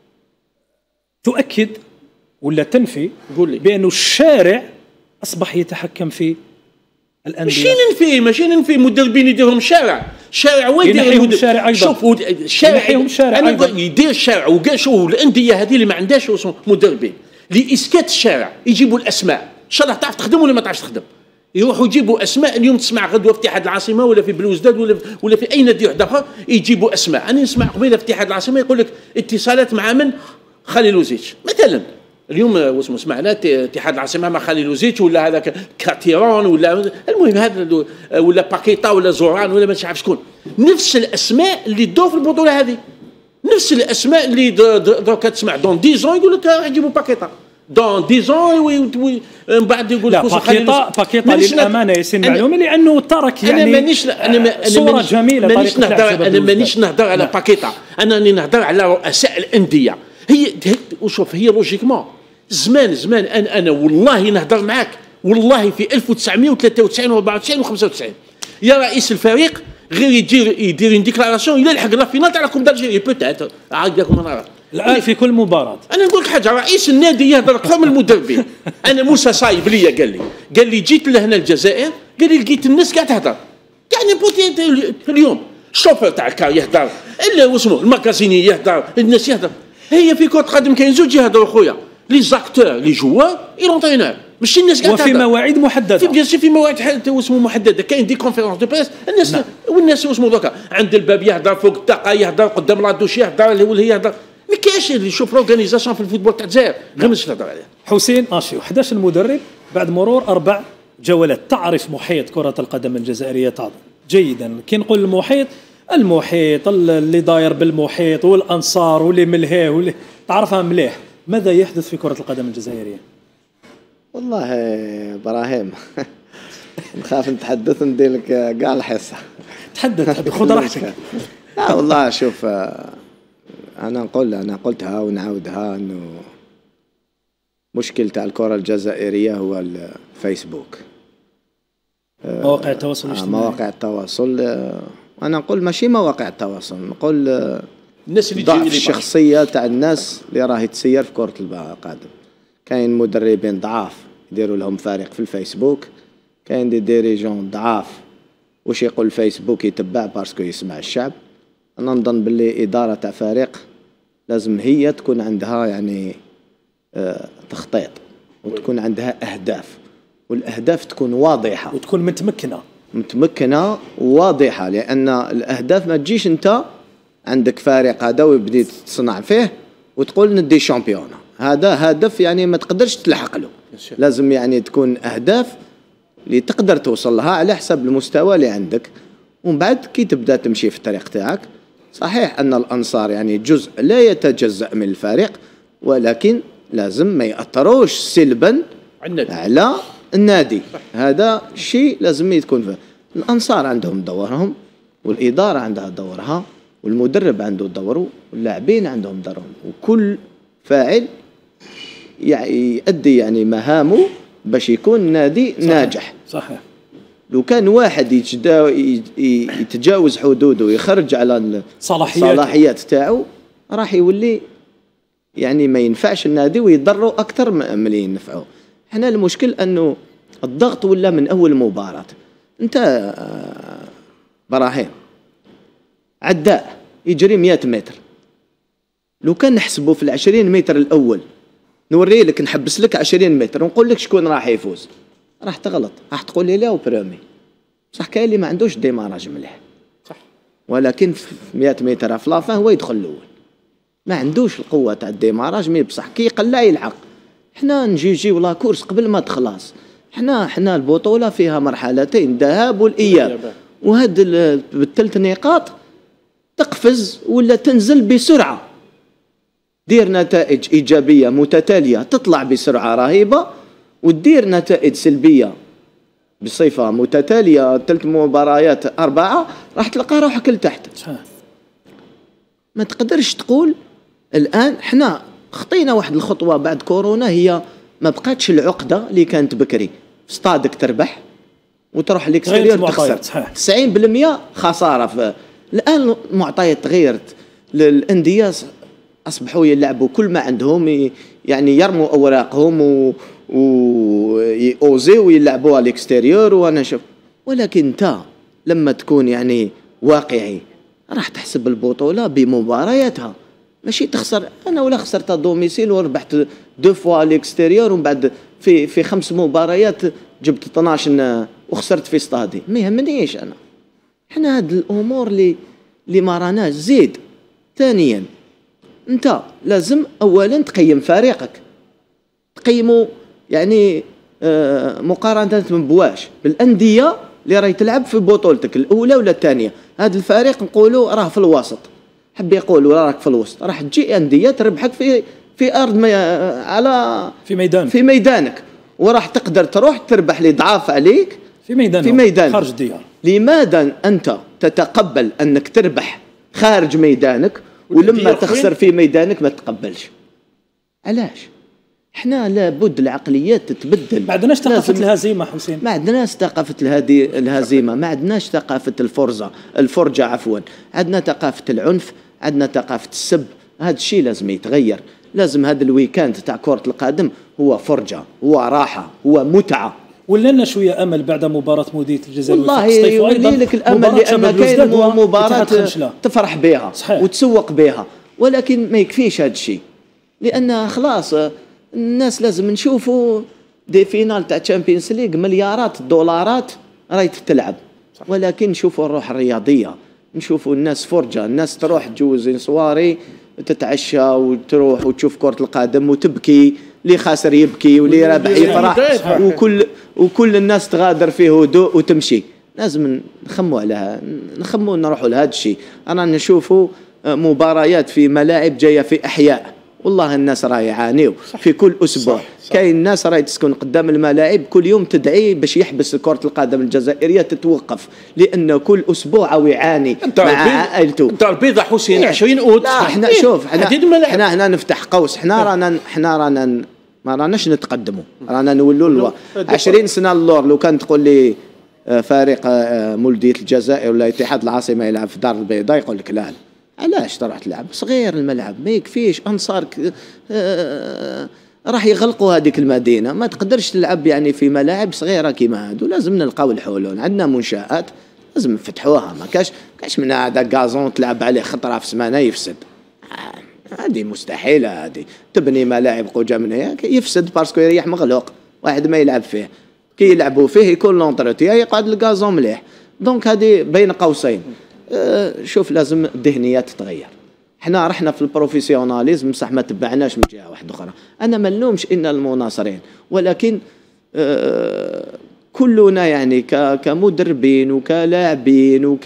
تؤكد ولا تنفي قول لي بأنه الشارع أصبح يتحكم في الأندية؟ ماشي ننفي مدربين يديرهم شارع وين يديرهم الشارع أيضا؟ شوفوا الشارع أنا أيضا يدير الشارع. وكاع شوفوا الأندية هذه اللي ما عندهاش مدربين لإسكات الشارع يجيبوا الأسماء، إن شاء الله تعرف تخدم ولا ما تعرفش تخدم، يروحوا يجيبوا اسماء. اليوم تسمع غدوه في اتحاد العاصمه ولا في بلوزداد ولا في اي نادي واحد اخر يجيبوا اسماء. انا نسمع قبيله في اتحاد العاصمه يقول لك اتصالات مع من؟ خليلوزيتش مثلا. اليوم واسمه سمعنا اتحاد العاصمه مع خليلوزيتش ولا هذاك كاتيرون ولا المهم هذا ولا باكيتا ولا زوران ولا ما عارف شكون. نفس الاسماء اللي تدور في البطوله هذه، نفس الاسماء اللي دوكا تسمع دون 10 يقول لك يجيبوا باكيتا دون 10 ومن بعد يقول لك باكيطه للامانه ياسين معلومي، لانه ترك يعني انا صوره جميله. انا مانيش نهضر على باكيطه، انا راني نهضر على رؤساء الانديه. هي وشوف هي لوجيكمون زمان انا والله نهضر معاك والله في 1993 و94 و95 يا رئيس الفريق غير يدير ديكلاراسيون الى الحق لا فينال تاع لا كوب دالجيري بوتيتر عاد لكم انا الان في كل مباراه. انا نقول لك حاجه، رئيس النادي يهضر اكثر من المدربين. انا موسى صايب ليا قال لي جيت لهنا الجزائر، قال لي لقيت الناس قاعد تهضر يعني بوتي اليوم الشوفير تاع الكار يهضر، الا واسمه الماكازيني يهضر، الناس يهضر. هي في كره قدم كاين زوج يهضروا خويا، لي زاكتور لي جوار اي لونترينور، ماشي الناس قاعده وفي مواعيد محدده. في مواعيد واسمه محدده، كاين دي كونفيرونس دو بريس الناس والناس واسمه دوكا عند الباب يهضر، فوق الطاقه يهضر، قدام لا دوش يهضر، اللي هي يهضر. ما كاينش اللي يشوف لورغانيزاسيون في الفوتبول تاع الجزائر غير مش نهضر عليها. حسين اشيو 11 مدرب بعد مرور 4 جولات. تعرف محيط كره القدم الجزائريه تعظم جيدا. كي نقول المحيط اللي داير بالمحيط والانصار واللي ملهاه واللي تعرفها مليح. ماذا يحدث في كره القدم الجزائريه؟ والله ابراهيم نخاف نتحدث ندير لك كاع الحصه. تحدث خذ راحتك. لا والله شوف، انا قلتها ونعاودها انه مشكلة الكرة الجزائرية هو الفيسبوك، مواقع التواصل الاجتماعي. مواقع التواصل، انا نقول ماشي مواقع التواصل، نقول الناس اللي ضعف الشخصية تاع الناس اللي راهي تسير في كرة القدم. كاين مدربين ضعاف يديروا لهم فريق في الفيسبوك، كاين دي ديريجون ضعاف واش يقول الفيسبوك يتبع باسكو يسمع الشعب. انا نظن باللي إدارة تاع فريق لازم هي تكون عندها يعني تخطيط، وتكون عندها أهداف، والأهداف تكون واضحة وتكون متمكنة وواضحة. لأن الأهداف ما تجيش أنت عندك فريق هذا ويبدي تصنع فيه وتقول ندي شامبيونا، هذا هدف يعني ما تقدرش تلحق له. لازم يعني تكون أهداف اللي تقدر توصل لها على حسب المستوى اللي عندك، ومن بعد كي تبدأ تمشي في الطريق تاعك. صحيح أن الأنصار يعني جزء لا يتجزأ من الفريق، ولكن لازم ما يأثروش سلبا على النادي. هذا الشيء لازم يكون فيه. الأنصار عندهم دورهم، والإدارة عندها دورها، والمدرب عنده دوره، واللاعبين عندهم دورهم، وكل فاعل يؤدي يعني مهامه باش يكون نادي ناجح. صحيح. لو كان واحد يتجاوز حدوده ويخرج على الصلاحيات تاعو راح يولي يعني ما ينفعش النادي ويضروا أكثر من ينفعه. احنا المشكل أنه الضغط ولا من أول مباراة. أنت براهين عداء يجري 100 متر، لو كان نحسبه في 20 متر الأول نوري لك نحبس لك 20 متر ونقول لك شكون راح يفوز، راح تغلط، راح تقول لي لا وبرومي صح. كاين اللي ما عندوش ديماراج مليح صح، ولكن في 100 متر في لافان هو يدخل الأول، ما عندوش القوة تاع الديماراج. مي بصح كي يقلع يلحق. حنا نجيو لا كورس قبل ما تخلص. حنا البطولة فيها مرحلتين، الذهاب والإياب، وهاد بالثلاث نقاط تقفز ولا تنزل بسرعة، دير نتائج إيجابية متتالية تطلع بسرعة رهيبة، ودير نتائج سلبية بصفة متتالية 3 مباريات 4 راح تلقى روحك لتحت. ما تقدرش تقول الآن حنا خطينا واحد الخطوة بعد كورونا، هي ما بقاتش العقدة اللي كانت بكري في ستادك تربح وتروح ليكستيريور تخسر 90% خسارة. الآن المعطيات تغيرت، الأندية أصبحوا يلعبوا كل ما عندهم، يعني يرموا أوراقهم ويوزيو ويلعبوا على الاكستيريور. وانا شوف، ولكن انت لما تكون يعني واقعي راح تحسب البطولة بمبارياتها، ماشي تخسر. انا ولا خسرت دوميسيل وربحت 2 فوا على الاكستيريور، ومن بعد في 5 مباريات جبت 12 وخسرت في استادي. ما يهمنيش انا. حنا هاد الامور اللي ما راناش. زيد ثانيا انت لازم اولا تقيم فريقك، تقيمه يعني مقارنة بواش بالأندية اللي راهي تلعب في بطولتك الأولى ولا الثانية. هذا الفريق نقولوا راه في الوسط، حب يقولوا راك في الوسط، راح تجي أندية تربحك في أرض على في ميدانك، وراح تقدر تروح تربح لي ضعاف عليك في ميدانك خارج الديار. لماذا أنت تتقبل أنك تربح خارج ميدانك ولما تخسر في ميدانك ما تتقبلش؟ علاش؟ احنا لابد العقليات تتبدل. ما عندناش ثقافة الهزيمة حسين، ما عندناش ثقافة الهزيمة، ما عندناش ثقافة الفرجة عفوا، عندنا ثقافة العنف، عندنا ثقافة السب. هذا الشيء لازم يتغير. لازم هذا الويكاند تاع كرة القدم هو فرجة، هو راحة، هو متعة. ولنا شوية أمل بعد مباراة مودية الجزائر والله يولي لك الأمل، لأن كاين مباراة تفرح بها وتسوق بها، ولكن ما يكفيش هذا الشيء، لأن خلاص الناس لازم نشوفوا دي فينال تاع تشامبيونز ليغ مليارات الدولارات راهي تلعب، ولكن نشوفوا الروح الرياضية، نشوفوا الناس فرجة، الناس تروح تجوز سواري تتعشى وتروح وتشوف كرة القدم وتبكي، اللي خاسر يبكي واللي رابح يفرح، وكل الناس تغادر في هدوء وتمشي. لازم نخموا نروحوا لهذا الشيء. أنا نشوفوا مباريات في ملاعب جاية في أحياء، والله الناس راهي يعانيوا في كل أسبوع. كاين الناس راهي تسكن قدام الملاعب كل يوم تدعي باش يحبس كرة القدم الجزائرية تتوقف، لأن كل أسبوع أو يعاني مع عائلته. انت البيضة حسين 20 أوت. لا احنا شوف، احنا نفتح قوس، احنا رانا ما راناش نتقدموا، رانا نولوا 20 سنة للور. لو كان تقول لي فريق مولودية الجزائر ولا اتحاد العاصمة يلعب في دار البيضاء يقول لك لا، علاش تروح تلعب صغير الملعب ما يكفيش. أنصار راح يغلقوا هذيك المدينة، ما تقدرش تلعب يعني في ملاعب صغيرة كيما هادو. لازم نلقاو الحلول، عندنا منشآت لازم نفتحوها، ما كاش من هذا غازون تلعب عليه خطرة في سمانة يفسد، هذه مستحيلة. هذه تبني ملاعب قوجة من هي يفسد باسكو يريح مغلوق، واحد ما يلعب فيه، كي يلعبوا فيه يكون لونتروتيا يقعد الغازون مليح. دونك هذه بين قوسين. شوف لازم الذهنيات تتغير. احنا رحنا في البروفيسيوناليزم صح، ما تبعناش من جهه واحده اخرى. انا ما نلومش ان المناصرين، ولكن كلنا يعني كمدربين وكلاعبين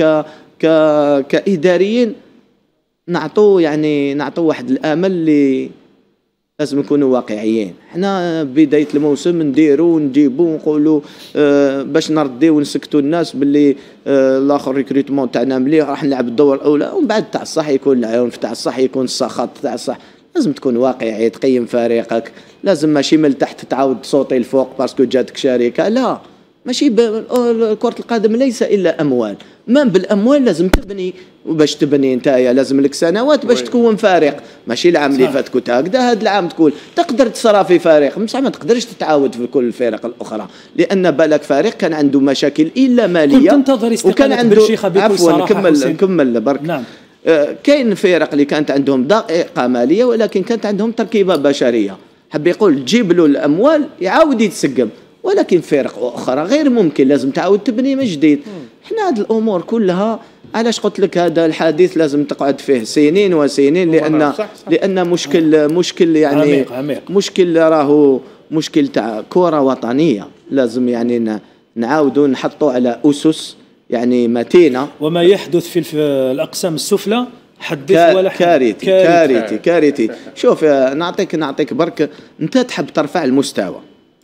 كاداريين نعطوا واحد الامل لازم نكونوا واقعيين. حنا بداية الموسم نديروا نجيبوا نقولوا باش نرديو ونسكتوا الناس باللي الاخر ريكروتمون تاعنا مليح راح نلعب الدور الاولى، ومن بعد تاع الصح يكون العنف، تاع الصح يكون السخط، تاع الصح لازم تكون واقعي، تقيم فريقك. لازم ماشي من التحت تعاود تصوتي الفوق باسكو جاتك شركه، لا ماشي كرة القدم ليس الا اموال، ما بالاموال لازم تبني، وباش تبني نتايا لازم لك سنوات باش تكون فريق، ماشي العام اللي فات كنت هكذا، هذا العام تقول تقدر تصرى في فريق، بصح ما تقدرش تتعاود في كل الفرق الاخرى، لان بالك فريق كان عنده مشاكل الا ماليه، كنت تنتظر استقالة بنشيخة بكل صراحة. نكمل برك. نعم. كاين فرق اللي كانت عندهم ضائقه ماليه ولكن كانت عندهم تركيبه بشريه، حب يقول تجيب له الاموال يعاود يتسقم، ولكن فرق اخرى غير ممكن، لازم تعاود تبني من جديد. احنا هذه الامور كلها علاش قلت لك هذا الحديث لازم تقعد فيه سنين وسنين، لان مشكل يعني عميق. مشكل راهو مشكل تاع كره وطنيه، لازم يعني نعاودوا نحطوا على اسس يعني متينه. وما يحدث في الاقسام السفلى حدث ولا كارثي. شوف نعطيك برك، انت تحب ترفع المستوى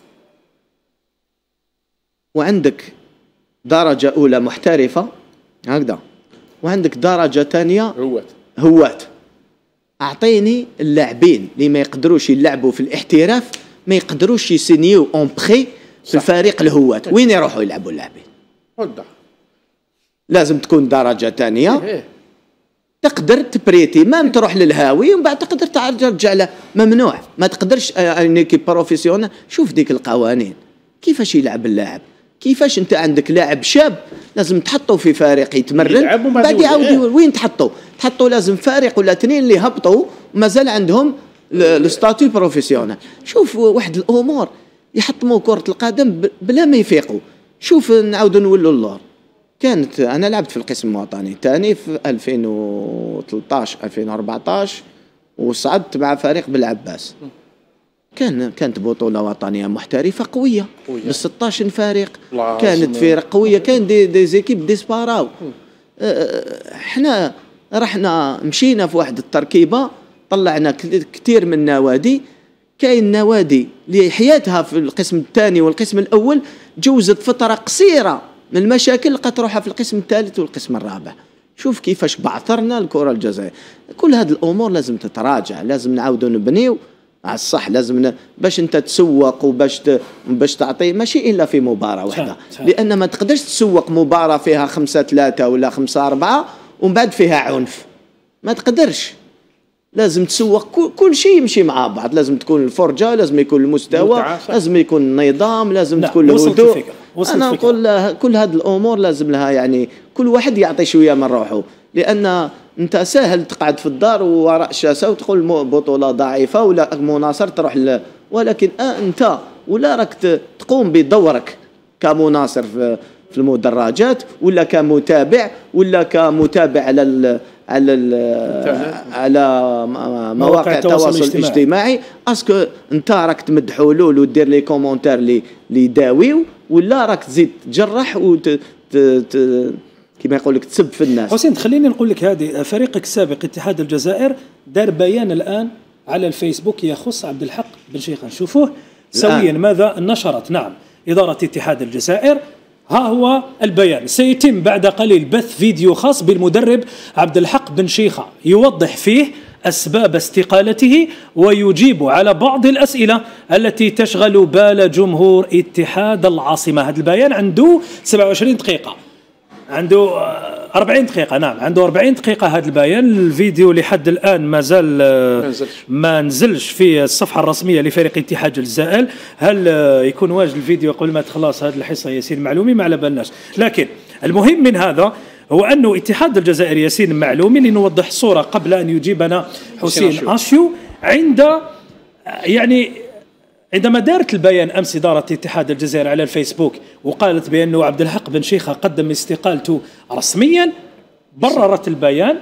وعندك درجة أولى محترفة هكذا، وعندك درجة ثانية هوات. أعطيني اللاعبين اللي ما يقدروش يلعبوا في الاحتراف، ما يقدروش يسينيو اون بخي في الفريق الهوات، وين يروحوا يلعبوا اللاعبين؟ لازم تكون درجة ثانية تقدر تبريتي، ما تروح للهاوي ومن بعد تقدر ترجع له، ممنوع. ما تقدرش انيكي بروفيسيونال. شوف ديك القوانين كيفاش يلعب اللاعب، كيفاش انت عندك لاعب شاب لازم تحطه في فريق يتمرن، بعد يعاود وين تحطه لازم فريق ولا اثنين اللي هبطوا ومازال عندهم الستاتيو بروفيسيونال. شوف واحد الامور يحطموا كرة القدم بلا ما يفيقوا. شوف نعاودوا نولوا اللور. كانت انا لعبت في القسم الوطني الثاني في 2013 2014 وصعدت مع فريق بالعباس. كانت بطولة وطنية محترفة قوية ب 16 فريق، كانت فرق قوية، كان دي زيكيب ديسباراو. احنا رحنا مشينا في واحد التركيبة، طلعنا كثير من النوادي. كاين نوادي اللي حياتها في القسم الثاني والقسم الأول جوزت فترة قصيرة من المشاكل لقات روحها في القسم الثالث والقسم الرابع. شوف كيفاش بعثرنا الكرة الجزائرية. كل هذه الأمور لازم تتراجع، لازم نعاودوا نبنيو على الصح. لازم باش انت تسوق وباش تعطي ماشي الا في مباراه واحده، لان ما تقدرش تسوق مباراه فيها 5-3 ولا 5-4 ومن بعد فيها عنف، ما تقدرش. لازم تسوق كل شيء يمشي مع بعض، لازم تكون الفرجه، لازم يكون المستوى، لازم يكون النظام، لازم تكون الهدوء. انا نقول كل هذه الامور لازم لها يعني كل واحد يعطي شويه من روحه، لان انت سهل تقعد في الدار وراء الشاشه وتقول بطوله ضعيفه ولا مناصر تروح ولكن انت ولا راك تقوم بدورك كمناصر في المدرجات ولا كمتابع ولا كمتابع على مواقع التواصل الاجتماعي. اسكو انت راك تمد حلول ودير لي كومونتير اللي يداويو، ولا راك تزيد تجرح كما يقول لك تسب في الناس؟ حسين خليني نقول لك هذه، فريقك السابق اتحاد الجزائر دار بيان الآن على الفيسبوك يخص عبد الحق بن شيخة، نشوفوه سويا ماذا نشرت. نعم، إدارة اتحاد الجزائر، ها هو البيان. سيتم بعد قليل بث فيديو خاص بالمدرب عبد الحق بن شيخة يوضح فيه أسباب استقالته ويجيب على بعض الأسئلة التي تشغل بال جمهور اتحاد العاصمة. هذا البيان عنده 27 دقيقة، عنده 40 دقيقة. نعم، عنده 40 دقيقة هذا البيان. الفيديو لحد الآن ما نزلش في الصفحة الرسمية لفريق اتحاد الجزائر. هل يكون واجد الفيديو قبل ما تخلص هذه الحصة ياسين معلومي؟ ما على بالناش، لكن المهم من هذا هو أنه اتحاد الجزائر ياسين معلومي، لنوضح الصورة قبل أن يجيبنا حسين أشيو. عندما دارت البيان أمس إدارة اتحاد الجزائر على الفيسبوك وقالت بأنه عبد الحق بن شيخة قدم استقالته رسميا، بررت البيان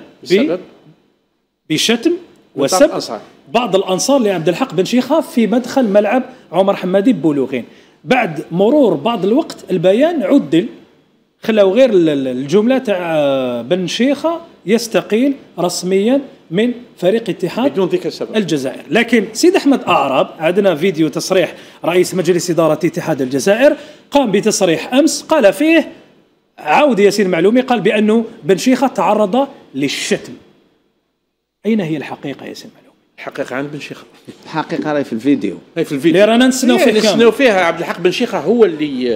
بشتم وسب بعض الأنصار لعبد الحق بن شيخة في مدخل ملعب عمر حمادي ببولوغين. بعد مرور بعض الوقت البيان عدل، خلاو غير الجملة تاع بن شيخة يستقيل رسميا من فريق اتحاد بدون ذكر سبب الجزائر. لكن سيد أحمد أعراب، عندنا فيديو تصريح رئيس مجلس إدارة اتحاد الجزائر، قام بتصريح أمس قال فيه عود ياسين معلومي، قال بأنه بن شيخة تعرض للشتم. أين هي الحقيقة ياسين معلومي؟ الحقيقة عند بن شيخة. الحقيقة راهي في الفيديو. هي في الفيديو. اللي رانا نستناو فيها عبد الحق بن شيخة هو اللي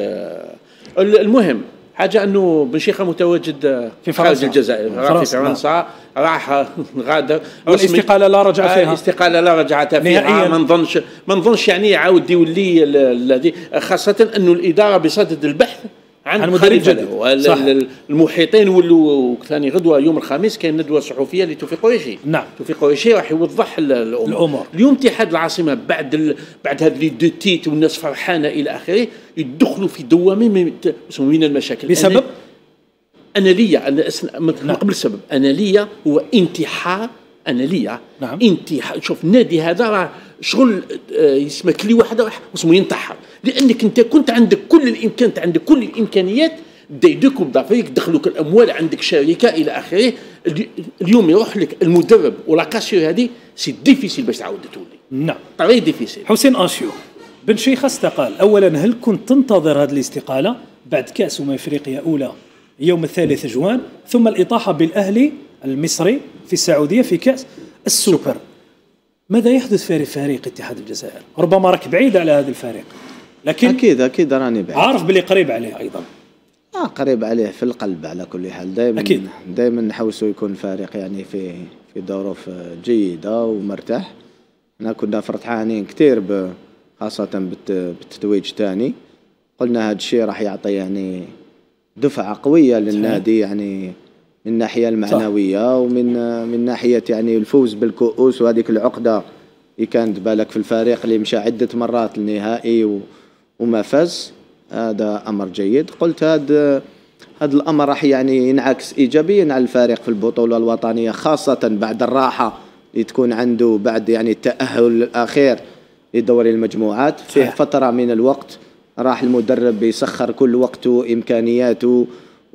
المهم حاجة أنه بن شيخة متواجد في خارج الجزائر، راح في فرنسا، راح غادر، والاستقالة لا رجعة فيها، الاستقالة لا رجعة فيها. ما نظنش يعني يعاود يولي الذي، خاصة أنه الإدارة بصدد البحث عن مدرب جديد. المحيطين ولوا ثاني غدوة يوم الخميس كاين ندوة صحفية لتوفيق قريشي. نعم، توفيق قريشي راح يوضح الأمور. اليوم اتحاد العاصمة بعد هذه لي دو تيت والناس فرحانة إلى آخره، يدخلوا في دوامة من المشاكل بسبب أنالية. قبل السبب أنالية هو انتحار. أنالية نعم. انتحار. شوف النادي هذا راه شغل يسمك لي واحد اسمه ينتحر، لأنك أنت كنت عندك كل الإمكان، عندك كل الإمكانيات، ديدوك وبضافيك دخلوك الأموال، عندك شركة إلى آخره. اليوم يروح لك المدرب ولاكاسيو هذه سي ديفيسيل باش تعاود تولي. نعم، طريق ديفيسيل. حسين أشيو، بن شيخة استقال. أولا هل كنت تنتظر هذه الاستقالة بعد كأس إفريقيا أولى يوم 3 جوان، ثم الإطاحة بالأهلي المصري في السعودية في كأس السوبر؟ ماذا يحدث في فريق اتحاد الجزائر؟ ربما راك بعيد على هذا الفريق، لكن أكيد راني بعيد، عارف بلي قريب عليه أيضا. قريب عليه في القلب على كل حال. دائما نحوسوا يكون فريق يعني في ظروف جيدة ومرتاح. كنا فرحانين كثير خاصة بالتتويج الثاني. قلنا هذا الشيء راح يعطي يعني دفعة قوية للنادي، يعني من الناحية المعنوية ومن ناحية يعني الفوز بالكؤوس، وهذيك العقدة اللي كانت بالك في الفريق اللي مشى عدة مرات للنهائي وما فاز. هذا أمر جيد. قلت هذا الأمر راح يعني ينعكس إيجابيا على الفريق في البطولة الوطنية، خاصة بعد الراحة اللي تكون عنده بعد يعني التأهل الأخير لدوري المجموعات. فيه فترة من الوقت راح المدرب يسخر كل وقته وإمكانياته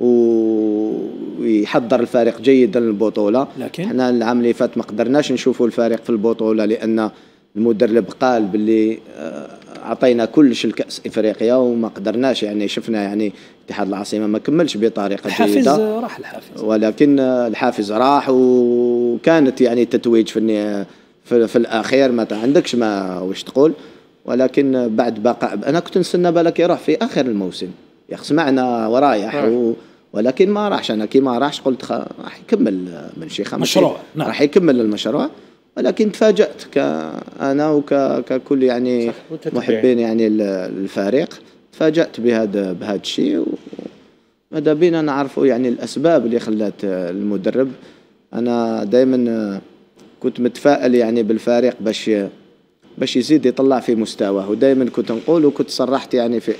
ويحضر الفريق جيدا للبطولة. لكن احنا العام اللي فات ما قدرناش نشوفوا الفريق في البطولة، لأن المدرب قال باللي عطينا كلش الكأس إفريقيا وما قدرناش، يعني شفنا يعني اتحاد العاصمة ما كملش بطريقة جيدة. راح الحافز، ولكن الحافز راح، وكانت يعني التتويج في الأخير ما عندكش ما وش تقول. ولكن بعد بقى أنا كنت نستنى بالك يروح في آخر الموسم، سمعنا ورايح ولكن ما راحش. أنا كي ما راحش قلت راح يكمل من شيخة مشروع. نعم. راح يكمل المشروع. ولكن تفاجأت كأنا وككل يعني محبين يعني الفريق، تفاجأت بهذا الشيء. ماذا بينا نعرفوا يعني الأسباب اللي خلت المدرب. أنا دائما كنت متفائل يعني بالفريق باش يزيد يطلع في مستواه، ودائما كنت نقول، وكنت صرحت يعني في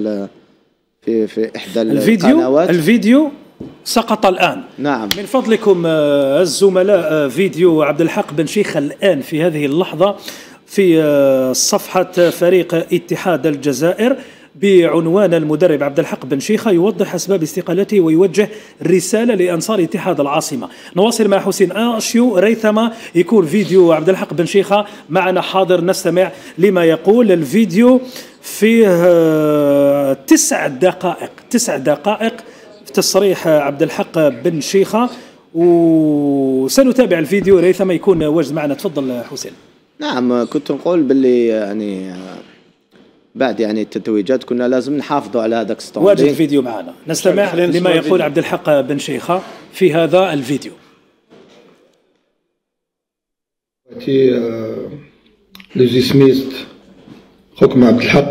إحدى القنوات. الفيديو سقط الآن. نعم، من فضلكم الزملاء، فيديو عبد الحق بن شيخة الآن في هذه اللحظة في صفحة فريق اتحاد الجزائر بعنوان المدرب عبد الحق بن شيخة يوضح أسباب استقالته ويوجه رسالة لأنصار اتحاد العاصمة. نواصل مع حسين أشيو ريثما يكون فيديو عبد الحق بن شيخة معنا حاضر، نستمع لما يقول. الفيديو فيه 9 دقائق في تصريح عبد الحق بن شيخة، وسنتابع الفيديو ريثما يكون واجد معنا. تفضل حسين. نعم، كنت نقول باللي يعني بعد يعني التتويجات كنا لازم نحافظوا على هذاك ستاندين. واجد الفيديو معنا، نستمع لما يقول عبد الحق بن شيخة في هذا الفيديو. لوزيسميست حكم عبد الحق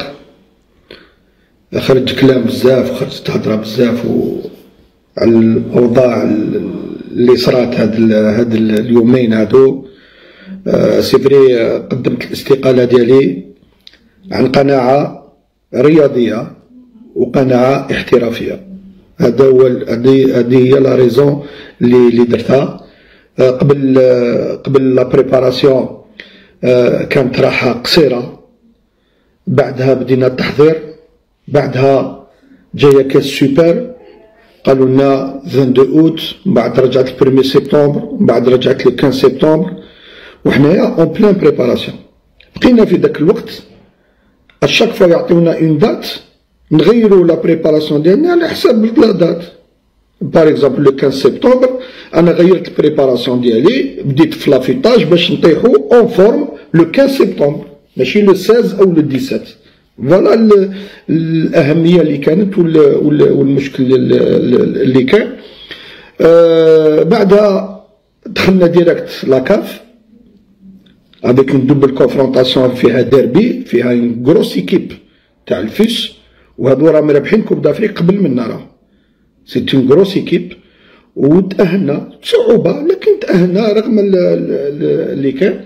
خرج كلام بزاف وخرجت هضره بزاف على الاوضاع اللي صرات هاد اليومين هادو. سي فري قدمت الاستقاله ديالي عن قناعه رياضيه وقناعه احترافيه. هذا هو هذه هي لا ريزون اللي درتها. قبل لا بريباراسيون كانت راحه قصيره، بعدها بدينا التحضير، بعدها جايه كاس سوبر. قالوا لنا 22 اوت، من بعد رجعت 1 سبتمبر، من بعد رجعت 15 سبتمبر، وحنايا اون بلان بريباراسيون. بقينا في ذاك الوقت اشاك فوا يعطيونا اون دات نغيروا لا بريباراسيون ديالنا على حساب لا دات. باغ اكزومبل لو 15 سبتمبر انا غيرت البريباراسيون ديالي، بديت في لافيتاج باش نطيحو اون فورم لو 15 سبتمبر ماشي لو 16 او لو 17. فوالا الاهميه اللي كانت والمشكل اللي كان. بعدها دخلنا ديريكت لاكاف افيك اون دوبل كونفرونطاسيون، فيها ديربي، فيها اون غروس ايكيب تاع الفيس، وهادو راهم رابحين كوب دافريك قبل منا. راه سي اون غروس ايكيب وتأهلنا بصعوبة، لكن تأهلنا رغم اللي كان.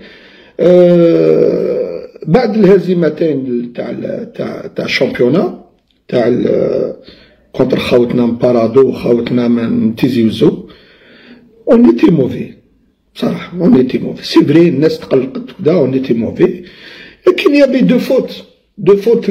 بعد الهزيمتين تاع الشامبيونا تاع كونتر خاوتنا مبارادو وخاوتنا من تيزي وزو، اون ايتي موفي بصراحة، اون ايتي موفي. سي فري الناس تقلقت وكدا، اون ايتي موفي، لكن يابي دو فوت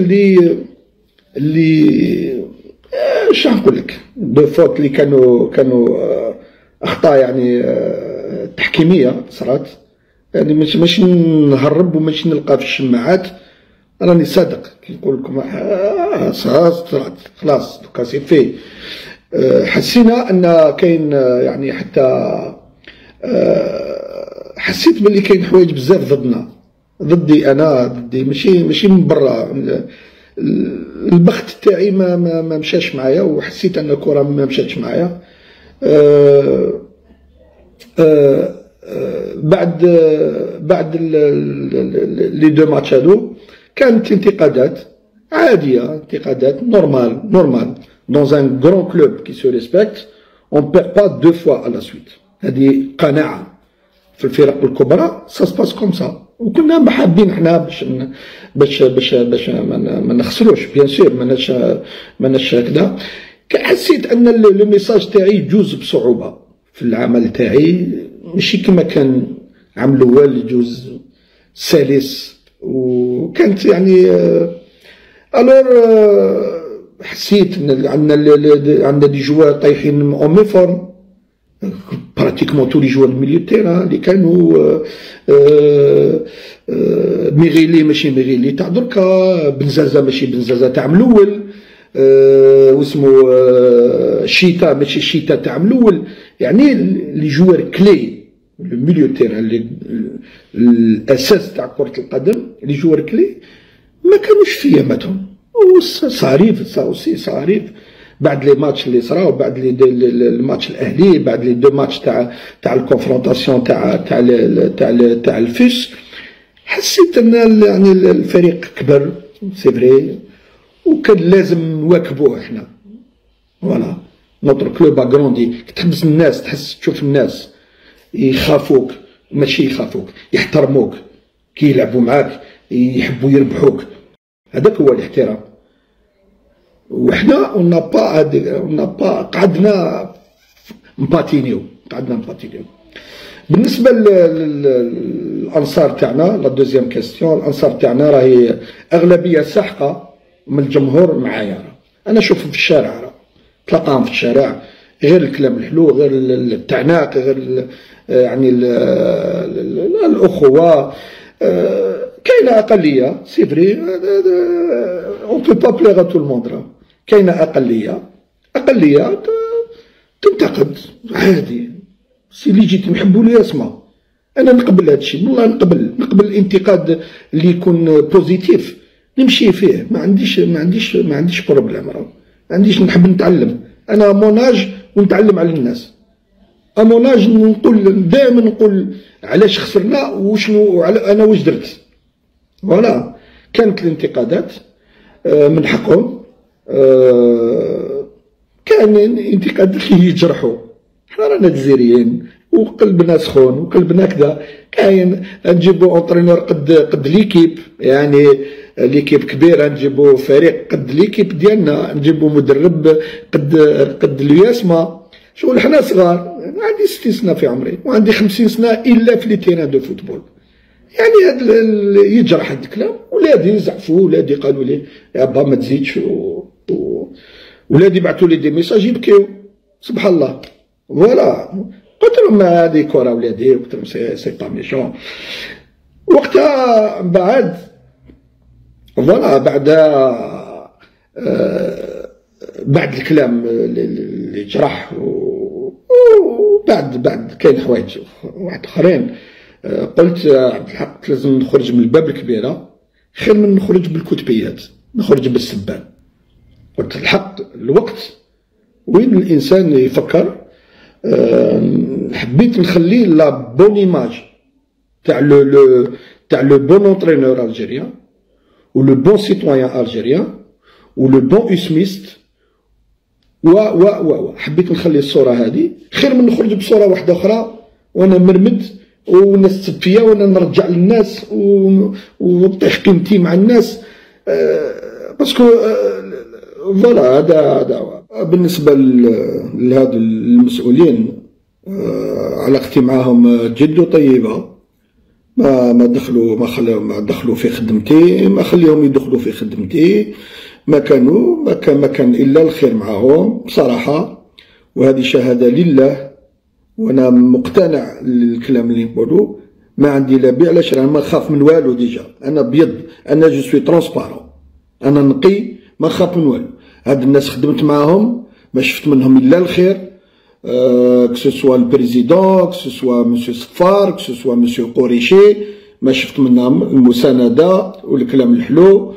اللي اش نقول لك، دو فوت اللي كانوا اخطاء يعني تحكيميه صرات، يعني ماشي نهرب وماشي نلقى في الشماعات. راني صادق كي نقول لكم خلاص دوكا سي في. حسينا ان كاين يعني حتى حسيت باللي كاين حوايج بزاف ضدنا، ضدي انا، ضدي ماشي من برا. البخت تاعي ما مشاش معايا، وحسيت ان الكره ما مشاتش معايا. بعد لي دو ماتش هادو كانت انتقادات عاديه، انتقادات نورمال dans un grand club qui se respecte on perd pas 2 fois à la suite. هذه قناعه في الفرق الكبرى سا سباس كوم سا، وكنا حابين حنا باش ما نخسروش بيان سور، ماناش هكذا. حسيت ان لو ميساج تاعي يجوز بصعوبه في العمل تاعي، ماشي كما كان العام الاول يجوز سلس، وكانت يعني الور حسيت ان عندنا دي جوار طايحين اون مي فورم، براتيكمون تو لي جوار الميليو تيران اللي كانوا ميغيلي ماشي ميغيلي تاع دركا، بنزازه ماشي بنزازه تاع من الاول، واسمو شيتا ماشي شيتا تاع من الاول. يعني لي جوار كلي الميليو تيران الاساس تاع كرة القدم، لي جوار كلي ما كانوش في ياماتهم، صاريف بعد لي ماتش اللي صراو، بعد الماتش الاهلي، بعد لي دو ماتش تاع الكونفرونطاسيون تاع الفيس، حسيت ان يعني الفريق كبر سي فري، وكان لازم نواكبوه احنا. فوالا نوتر كلوب اغروندي، تحبس الناس، تشوف الناس يخافوك، ماشي يخافوك يحترموك، كي يلعبوا معاك يحبوا يربحوك، هذاك هو الاحترام. وحنا اون با قعدنا مباتينيو. بالنسبه للانصار تاعنا، لا دوزيام كاستيون، الانصار تاعنا راهي اغلبيه ساحقه من الجمهور معايا. انا اشوفهم في الشارع، تلقاهم في الشارع، غير الكلام الحلو، غير التعناق، غير يعني الاخوه. كاينه اقليه سي فري، اون بو با بليغ تو الموند، كاينه اقليه تنتقد عادي، سي ليجيتيم، يحبوا لي يسمع. انا نقبل هادشي، والله نقبل الانتقاد اللي يكون بوزيتيف نمشي فيه، ما عنديش بروبليم. ما عنديش، نحب نتعلم، انا موناج ونتعلم على الناس. اموناج دائما نقول علاش خسرنا وشنو، انا واش درت. فوالا كانت الانتقادات من حقهم، كان انتقادات اللي يجرحوا. حنا رانا جزائريين وقلبنا سخون وقلبنا كذا، كاين نجيبو اونترينور قد ليكيب، يعني ليكيب كبيره، نجيبو فريق قد ليكيب ديالنا، نجيبو مدرب قد الياسما. شغل حنا صغار، عندي 60 سنه في عمري وعندي 50 سنه الا في لي تيران دو فوتبول. يعني هذا يجرح هذا الكلام، ولادي زعفوا، ولادي قالوا لي يا با ما تزيدش، ولادي بعثوا لي دي ميساج يبكيو، سبحان الله. فوالا قلت لهم هذه كره ولادي، قلت لهم سي با ميشون. وقتها بعد فوالا بعد الكلام اللي جرح، وبعد كاين حوايج واحد اخرين، قلت عبد الحق لازم نخرج من الباب الكبيره خير من نخرج بالكتبيات، نخرج بالسبان. قلت الحق الوقت وين الانسان يفكر. حبيت نخلي لا بون ايماج تاع لو بون اونترينور الجيريان و لو بون سيتويان الجيريان و لو بون اسميست حبيت نخلي الصوره هذه خير من نخرج بصوره واحده اخرى وانا مرمد والناس تسب فيا وانا نرجع للناس ونطيح قيمتي مع الناس. باسكو فوالا هذا بالنسبه لهاد المسؤولين علاقتي معاهم جد طيبه. ما دخلوا في خدمتي، ما خليهم يدخلوا في خدمتي، ما كان الا الخير معاهم بصراحه. وهذه شهاده لله، وانا مقتنع للكلام اللي نقولو. ما عندي لا بيع لا شراء، ما نخاف من والو. ديجا انا بيض، انا جو سوي ترونسبارون، انا نقي، ما نخاف من والو. هاد الناس خدمت معاهم ما شفت منهم الا الخير. كسوسوا البريزيدون، كسوسوا مسيو صفار، كسوسوا مسيو قريشي، ما شفت منهم المسانده والكلام الحلو،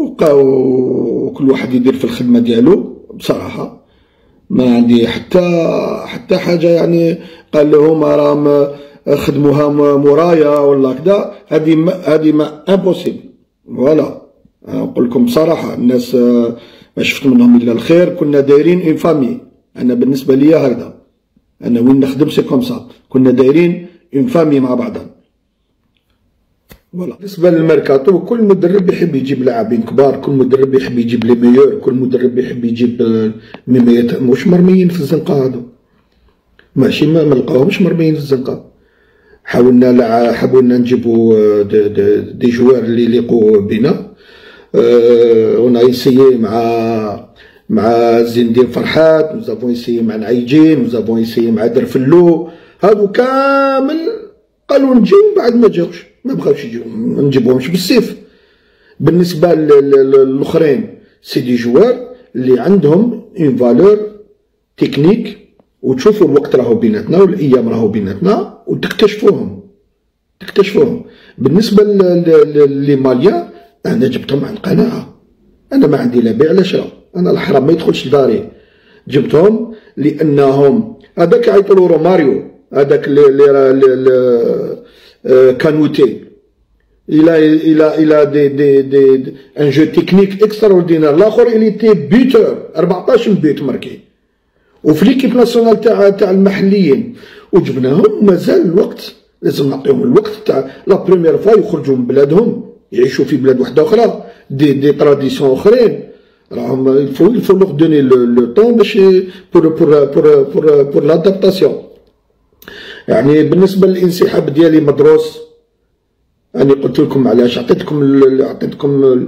وكل واحد يدير في الخدمه ديالو. بصراحه ما عندي حتى حاجه يعني قال لهم راهم خدموها مورايا ولا كذا. هذه ما امبوسيبل. فوالا نقول لكم بصراحه الناس ما شفت منهم الا الخير. كنا دايرين اون فامي. انا بالنسبه ليا هكذا، انا وين نخدم سي كوم سا، كنا دايرين اون فامي مع بعضنا. فوالا بالنسبه للميركاتو كل مدرب يحب يجيب لاعبين كبار، كل مدرب يحب يجيب لي ميور، كل مدرب يحب يجيب ميميات. مش مرميين في الزنقه هذو، ماشي ما لقاوهمش مرميين في الزنقه. حاولنا نجيبو دي جوار اللي يليقوا بنا. اون ايسيي مع زين الدين فرحات، نزافون يسيي مع نعيجين، نزافون يسيي مع درفلو. هادو كامل قالوا نجيو، بعد ما جاوش، ما بغاوش يجيو، ما نجيبوهمش بالسيف. بالنسبه للاخرين سي دي جوار اللي عندهم اون فالور تكنيك، وتشوفوا الوقت راهو بيناتنا والايام راهو بيناتنا وتكتشفوهم. بالنسبه لي ماليا انا جبتهم عن قناعه، انا ما عندي لا بيع لا شراء، انا الحرام ما يدخلش لداري. جبتهم لانهم هذاك يعيطولو روماريو، هذاك اللي كانوتي الى دي ان جو تكنيك اكستراوردينير. الاخر اللي تي بيتور 14 بيت ماركي وفي ليكيب ناسيونال تاع المحليين، وجبناهم. مازال الوقت، لازم نعطيهم الوقت تاع لا بروميير فوا يخرجوا من بلادهم يعيشوا في بلاد واحده اخرى، دي تراديسيون اخرين. راهم الفو لوغ دوني لو طون باش بور لادابتاسيون. يعني بالنسبه للانسحاب ديالي مدروس. أنا قلت لكم علاش، عطيتكم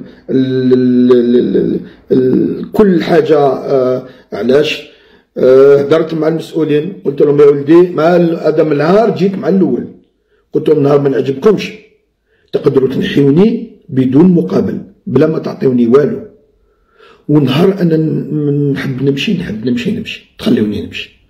كل حاجه. علاش هدرت مع المسؤولين، قلت لهم يا ولدي هذا من النهار جيت مع الاول، قلت لهم نهار ما نعجبكمش تقدروا تنحيوني بدون مقابل، بلا ما تعطيوني والو. ونهار انا نحب نمشي تخليوني نمشي.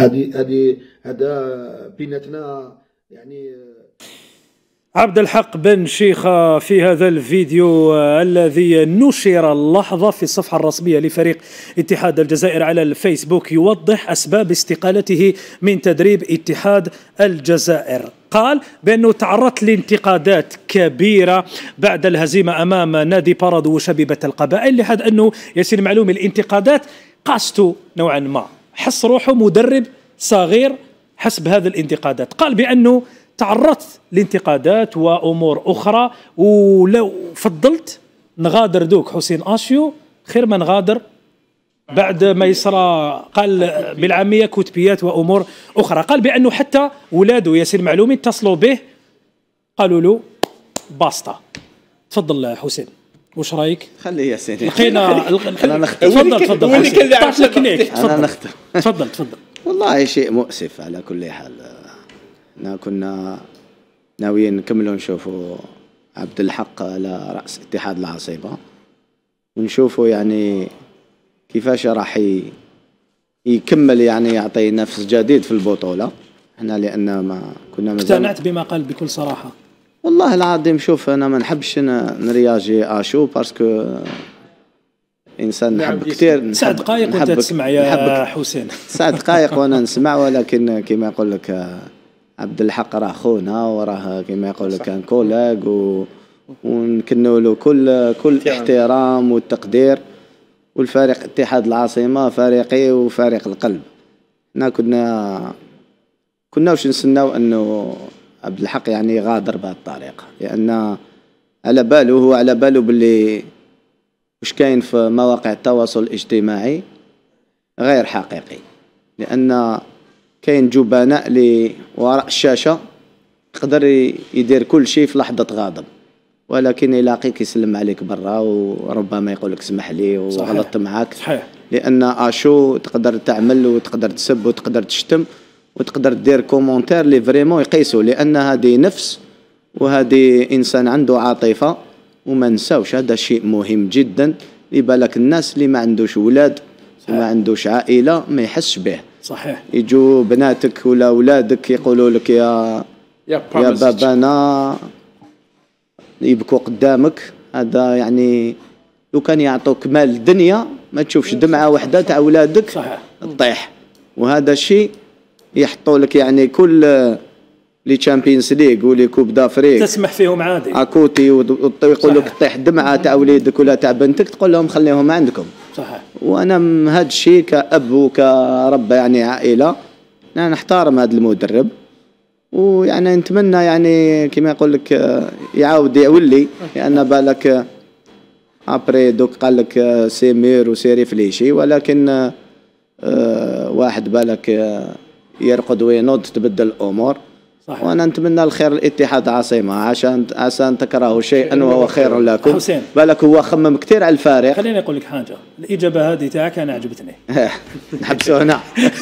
هذا بيناتنا يعني. عبد الحق بن شيخة في هذا الفيديو الذي نشر اللحظة في الصفحة الرسمية لفريق اتحاد الجزائر على الفيسبوك يوضح أسباب استقالته من تدريب اتحاد الجزائر. قال بأنه تعرضت لانتقادات كبيرة بعد الهزيمة أمام نادي بارادو وشبيبة القبائل، لحد أنه ياسين معلومي الانتقادات قاسته نوعا ما، حس روحه مدرب صغير حسب هذه الانتقادات. قال بأنه تعرضت لانتقادات وأمور أخرى، ولو فضلت نغادر دوك حسين آشيو خير ما نغادر بعد ما يصرى، قال بالعامية كتبيات وأمور أخرى. قال بأنه حتى ولاده ياسين معلومي اتصلوا به قالوا له باستا. تفضل حسين. واش رايك؟ خليه يا سيدي. لقينا انا نختم. تفضل تفضل. والله شيء مؤسف على كل حال. كنا ناويين نكملوا نشوفوا عبد الحق على رأس اتحاد العاصمة، ونشوفوا يعني كيفاش راح يكمل، يعني يعطي نفس جديد في البطولة. احنا لأن ما كنا اقتنعت بما قال بكل صراحة. والله العظيم شوف، أنا ما نحبش نرياجي أشو باسكو إنسان نحب كثير. 9 دقائق وأنت تسمع يا حسين. 9 دقائق وأنا نسمع، ولكن كما يقول لك عبد الحق راه خونا، وراه كما يقول لك كان كولاج، ونكنوا له كل احترام والتقدير. والفريق اتحاد العاصمة فريقي وفريق القلب. احنا كنا واش نسناو انه عبد الحق يعني يغادر بهذه الطريقة، لأن على باله باللي وش كاين في مواقع التواصل الاجتماعي غير حقيقي، لأن كاين جبناء اللي وراء الشاشة يقدر يدير كل شيء في لحظة غضب، ولكن يلاقيك يسلم عليك برا وربما يقول لك اسمح لي وغلطت معاك. صحيح. لأن أشو تقدر تعمل وتقدر تسب وتقدر تشتم وتقدر دير كومونتير اللي فريمون يقيسوا، لأن هذه نفس وهذه إنسان عنده عاطفة. وما نساوش هذا شيء مهم جدا، لبالك الناس اللي ما عندوش ولاد وما عندوش عائلة ما يحسش به. صحيح. يجوا بناتك ولا أولادك يقولوا لك يا بابانا، يبكوا قدامك. هذا يعني لو كان يعطوك مال الدنيا ما تشوفش دمعة واحدة تاع أولادك تطيح. وهذا الشيء يحطوا لك يعني كل لي تشامبيونز ليغ ولي كوب دافريك تسمح فيهم عادي اكوتي، ويقول لك طيح دمعة تاع وليدك ولا تاع بنتك تقول لهم خليهم عندكم. صحيح. وانا هذا الشيء كأب وكرب يعني عائلة انا نحترم هذا المدرب، ويعني نتمنى يعني كما يقول لك يعاود يولي، لأن بالك ابري دوك قال لك سيمير وسيري فليشي، ولكن واحد بالك يرقد وينوض تبدل الامور. صحيح. وانا نتمنى الخير الاتحاد العاصمة عشان تكرهوا شيئا وهو خير لكم. حسين بالك هو خمم كثير على الفارق. خليني اقول لك حاجه، الاجابه هذه تاعك انا عجبتني. نحبسوا هنا.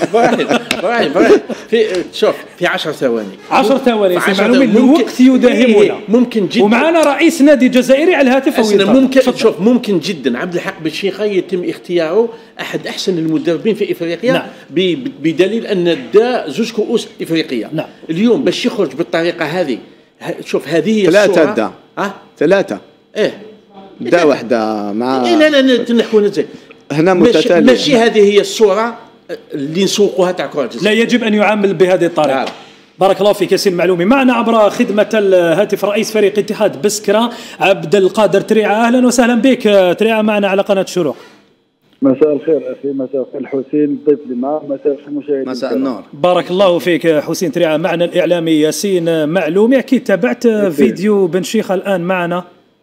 شوف في 10 ثواني 10 ثواني الوقت يداهمنا. ممكن جدا. ومعنا رئيس نادي جزائري على الهاتف. ممكن جدا عبد الحق بالشيخة يتم اختياره احد احسن المدربين في افريقيا. نعم. بدليل ان دا 2 كؤوس افريقيه. نعم. اليوم باش يخرج بالطريقه هذه، شوف هذه هي الصورة. 3 دا واحدة مع لا نحكوا نزل هنا متتالية. ماشي هذه هي الصورة اللي نسوقها تاع كرة الجزائر. لا يجب أن يعامل بهذه الطريقة. نعم. بارك الله فيك ياسين معلومي. معنا عبر خدمة الهاتف رئيس فريق اتحاد بسكرة عبد القادر تريعة. أهلا وسهلا بك تريعة معنا على قناة الشروق. مساء الخير أخي، مساء الخير حسين الضيف اللي معه، مساء الخير المشاهدين. مساء النور. بارك الله فيك حسين تريعة. معنا الإعلامي ياسين معلومي. أكيد تابعت فيديو بن شيخة الآن معنا.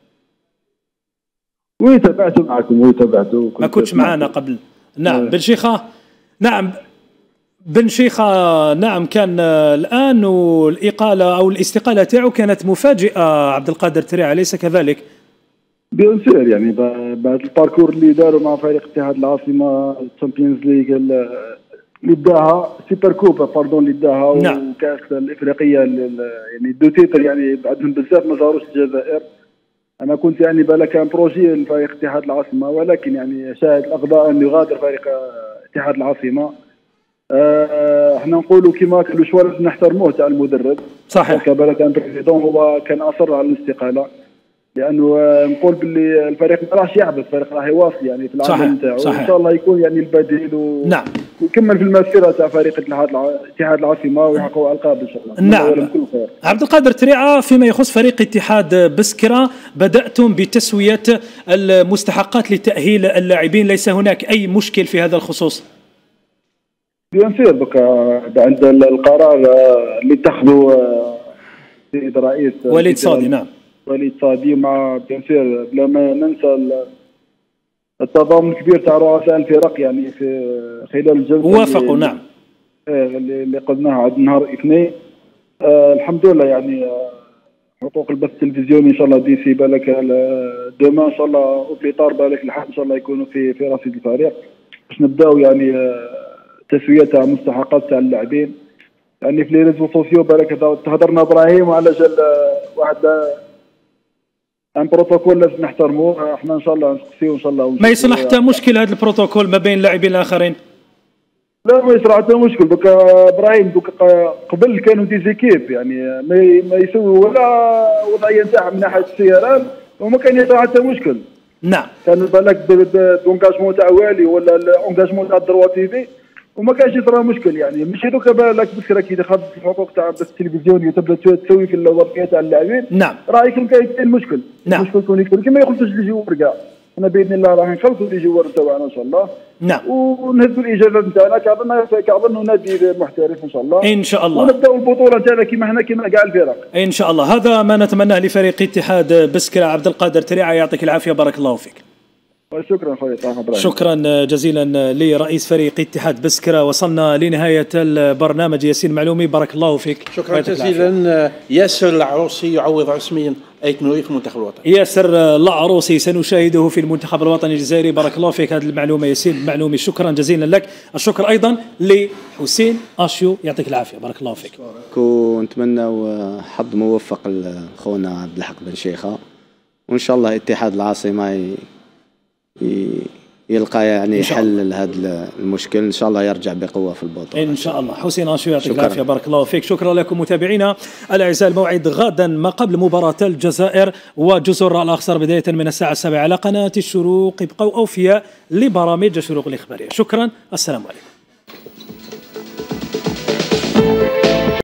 تابعته معكم تابعته. ما كنتش معنا قبل. نعم بن شيخة. نعم بن شيخة. نعم كان الآن والإقالة أو الاستقالة تاعو كانت مفاجئة عبد القادر تريعة، أليس كذلك؟ بيان سور يعني بعد الباركور اللي داروا مع فريق اتحاد العاصمة الشامبيونز ليغ اللي داها سوبر كوبا اللي داها. نعم. وكأس الإفريقية يعني دو تيتر يعني بعدهم بزاف ما زاروش الجزائر. أنا كنت يعني بالك كان بروجي لفريق اتحاد العاصمة، ولكن يعني شاهد الأقضاء أن يغادر فريق اتحاد العاصمة. احنا نقولوا كما كانوا شويه لازم نحترموه تاع المدرب. صحيح. كان كان بريزيدون هو كان اصر على الاستقاله، لانه نقول باللي الفريق ما راهش يعبث، الفريق راه يواصل يعني في العمل نتاعو. ان شاء الله يكون يعني البديل نعم. ويكمل في المسيره تاع فريق اتحاد العاصمه ويحققوا القاب ان شاء الله. نعم. عبد القادر تريعة، فيما يخص فريق اتحاد بسكرة بدأتم بتسوية المستحقات لتأهيل اللاعبين، ليس هناك أي مشكل في هذا الخصوص؟ بيان سير بك عند القرار اللي اتخذوا السيد رئيس وليد صادي. نعم وليد صادي مع بيان سير بلا ما ننسى التضامن الكبير تاع رؤساء الفرق يعني في خلال الجلسه وافقوا. نعم اللي قدناها عند نهار الاثنين. الحمد لله يعني حقوق البث التلفزيوني ان شاء الله ديسي بالك دوما ان شاء الله بليطار بالك الحق ان شاء الله يكونوا في رصيد الفريق باش نبداو يعني تسويه تاع مستحقات تاع اللاعبين. يعني في لي ريزو سوسيو بالك تهضرنا ابراهيم وعلى جال واحد ان بروتوكول لازم نحترموه. احنا ان شاء الله نسقسيو ان شاء الله ما يصلح حتى مشكل هذا البروتوكول ما بين اللاعبين الاخرين. لا ما يصرا حتى مشكل. دوك ابراهيم دوك قبل كانوا دي زيكيب يعني ما يسوي ولا وضعيه نتاعها من ناحيه السيران وما كان يصرا حتى مشكل. نعم كان بالك دونجاجمون تاع والي ولا الاونجاجمون تاع الدروا تي في وما كانش يصرا مشكل. يعني ماشي دوك بالك بكره كي دخلت الحقوق تاع التلفزيون تبدا تسوي في الوضعيه تاع اللاعبين. نعم راه يكون كاين المشكل. نعم المشكل يكون يكثر كما يخلصوش لي جوار كاع. انا باذن الله راح نخلصوا لي جوار تاعنا ان شاء الله. نعم ونهزوا الاجازات نتاعنا كاظن نادي محترف ان شاء الله ان شاء الله. ونبداو البطوله نتاعنا كما حنا كما كاع الفرق ان شاء الله. هذا ما نتمناه لفريق اتحاد بسكرة. عبد القادر تريعة يعطيك العافيه بارك الله فيك. شكرا خويا شكرا جزيلا لرئيس فريق اتحاد بسكرة. وصلنا لنهايه البرنامج. ياسين معلومي بارك الله فيك. شكرا جزيلا. ياسر العروسي يعوض رسميا ايت نوري في المنتخب الوطني. ياسر العروسي سنشاهده في المنتخب الوطني الجزائري. بارك الله فيك هذه المعلومه ياسين معلومي. شكرا جزيلا لك. الشكر ايضا لحسين اشيو يعطيك العافيه بارك الله فيك. ونتمنى حظ موفق لخونا عبد الحق بن شيخه وان شاء الله اتحاد العاصمه يلقى يعني حل لهذا المشكل. ان شاء الله يرجع بقوه في البطوله ان شاء الله. حسين اشو يعطيك العافيه بارك الله فيك. شكرا لكم متابعينا الاعزاء. الموعد غدا ما قبل مباراه الجزائر وجزر الاخصر بدايه من الساعه 7 على قناه الشروق. ابقوا اوفياء لبرامج الشروق الاخباريه. شكرا. السلام عليكم.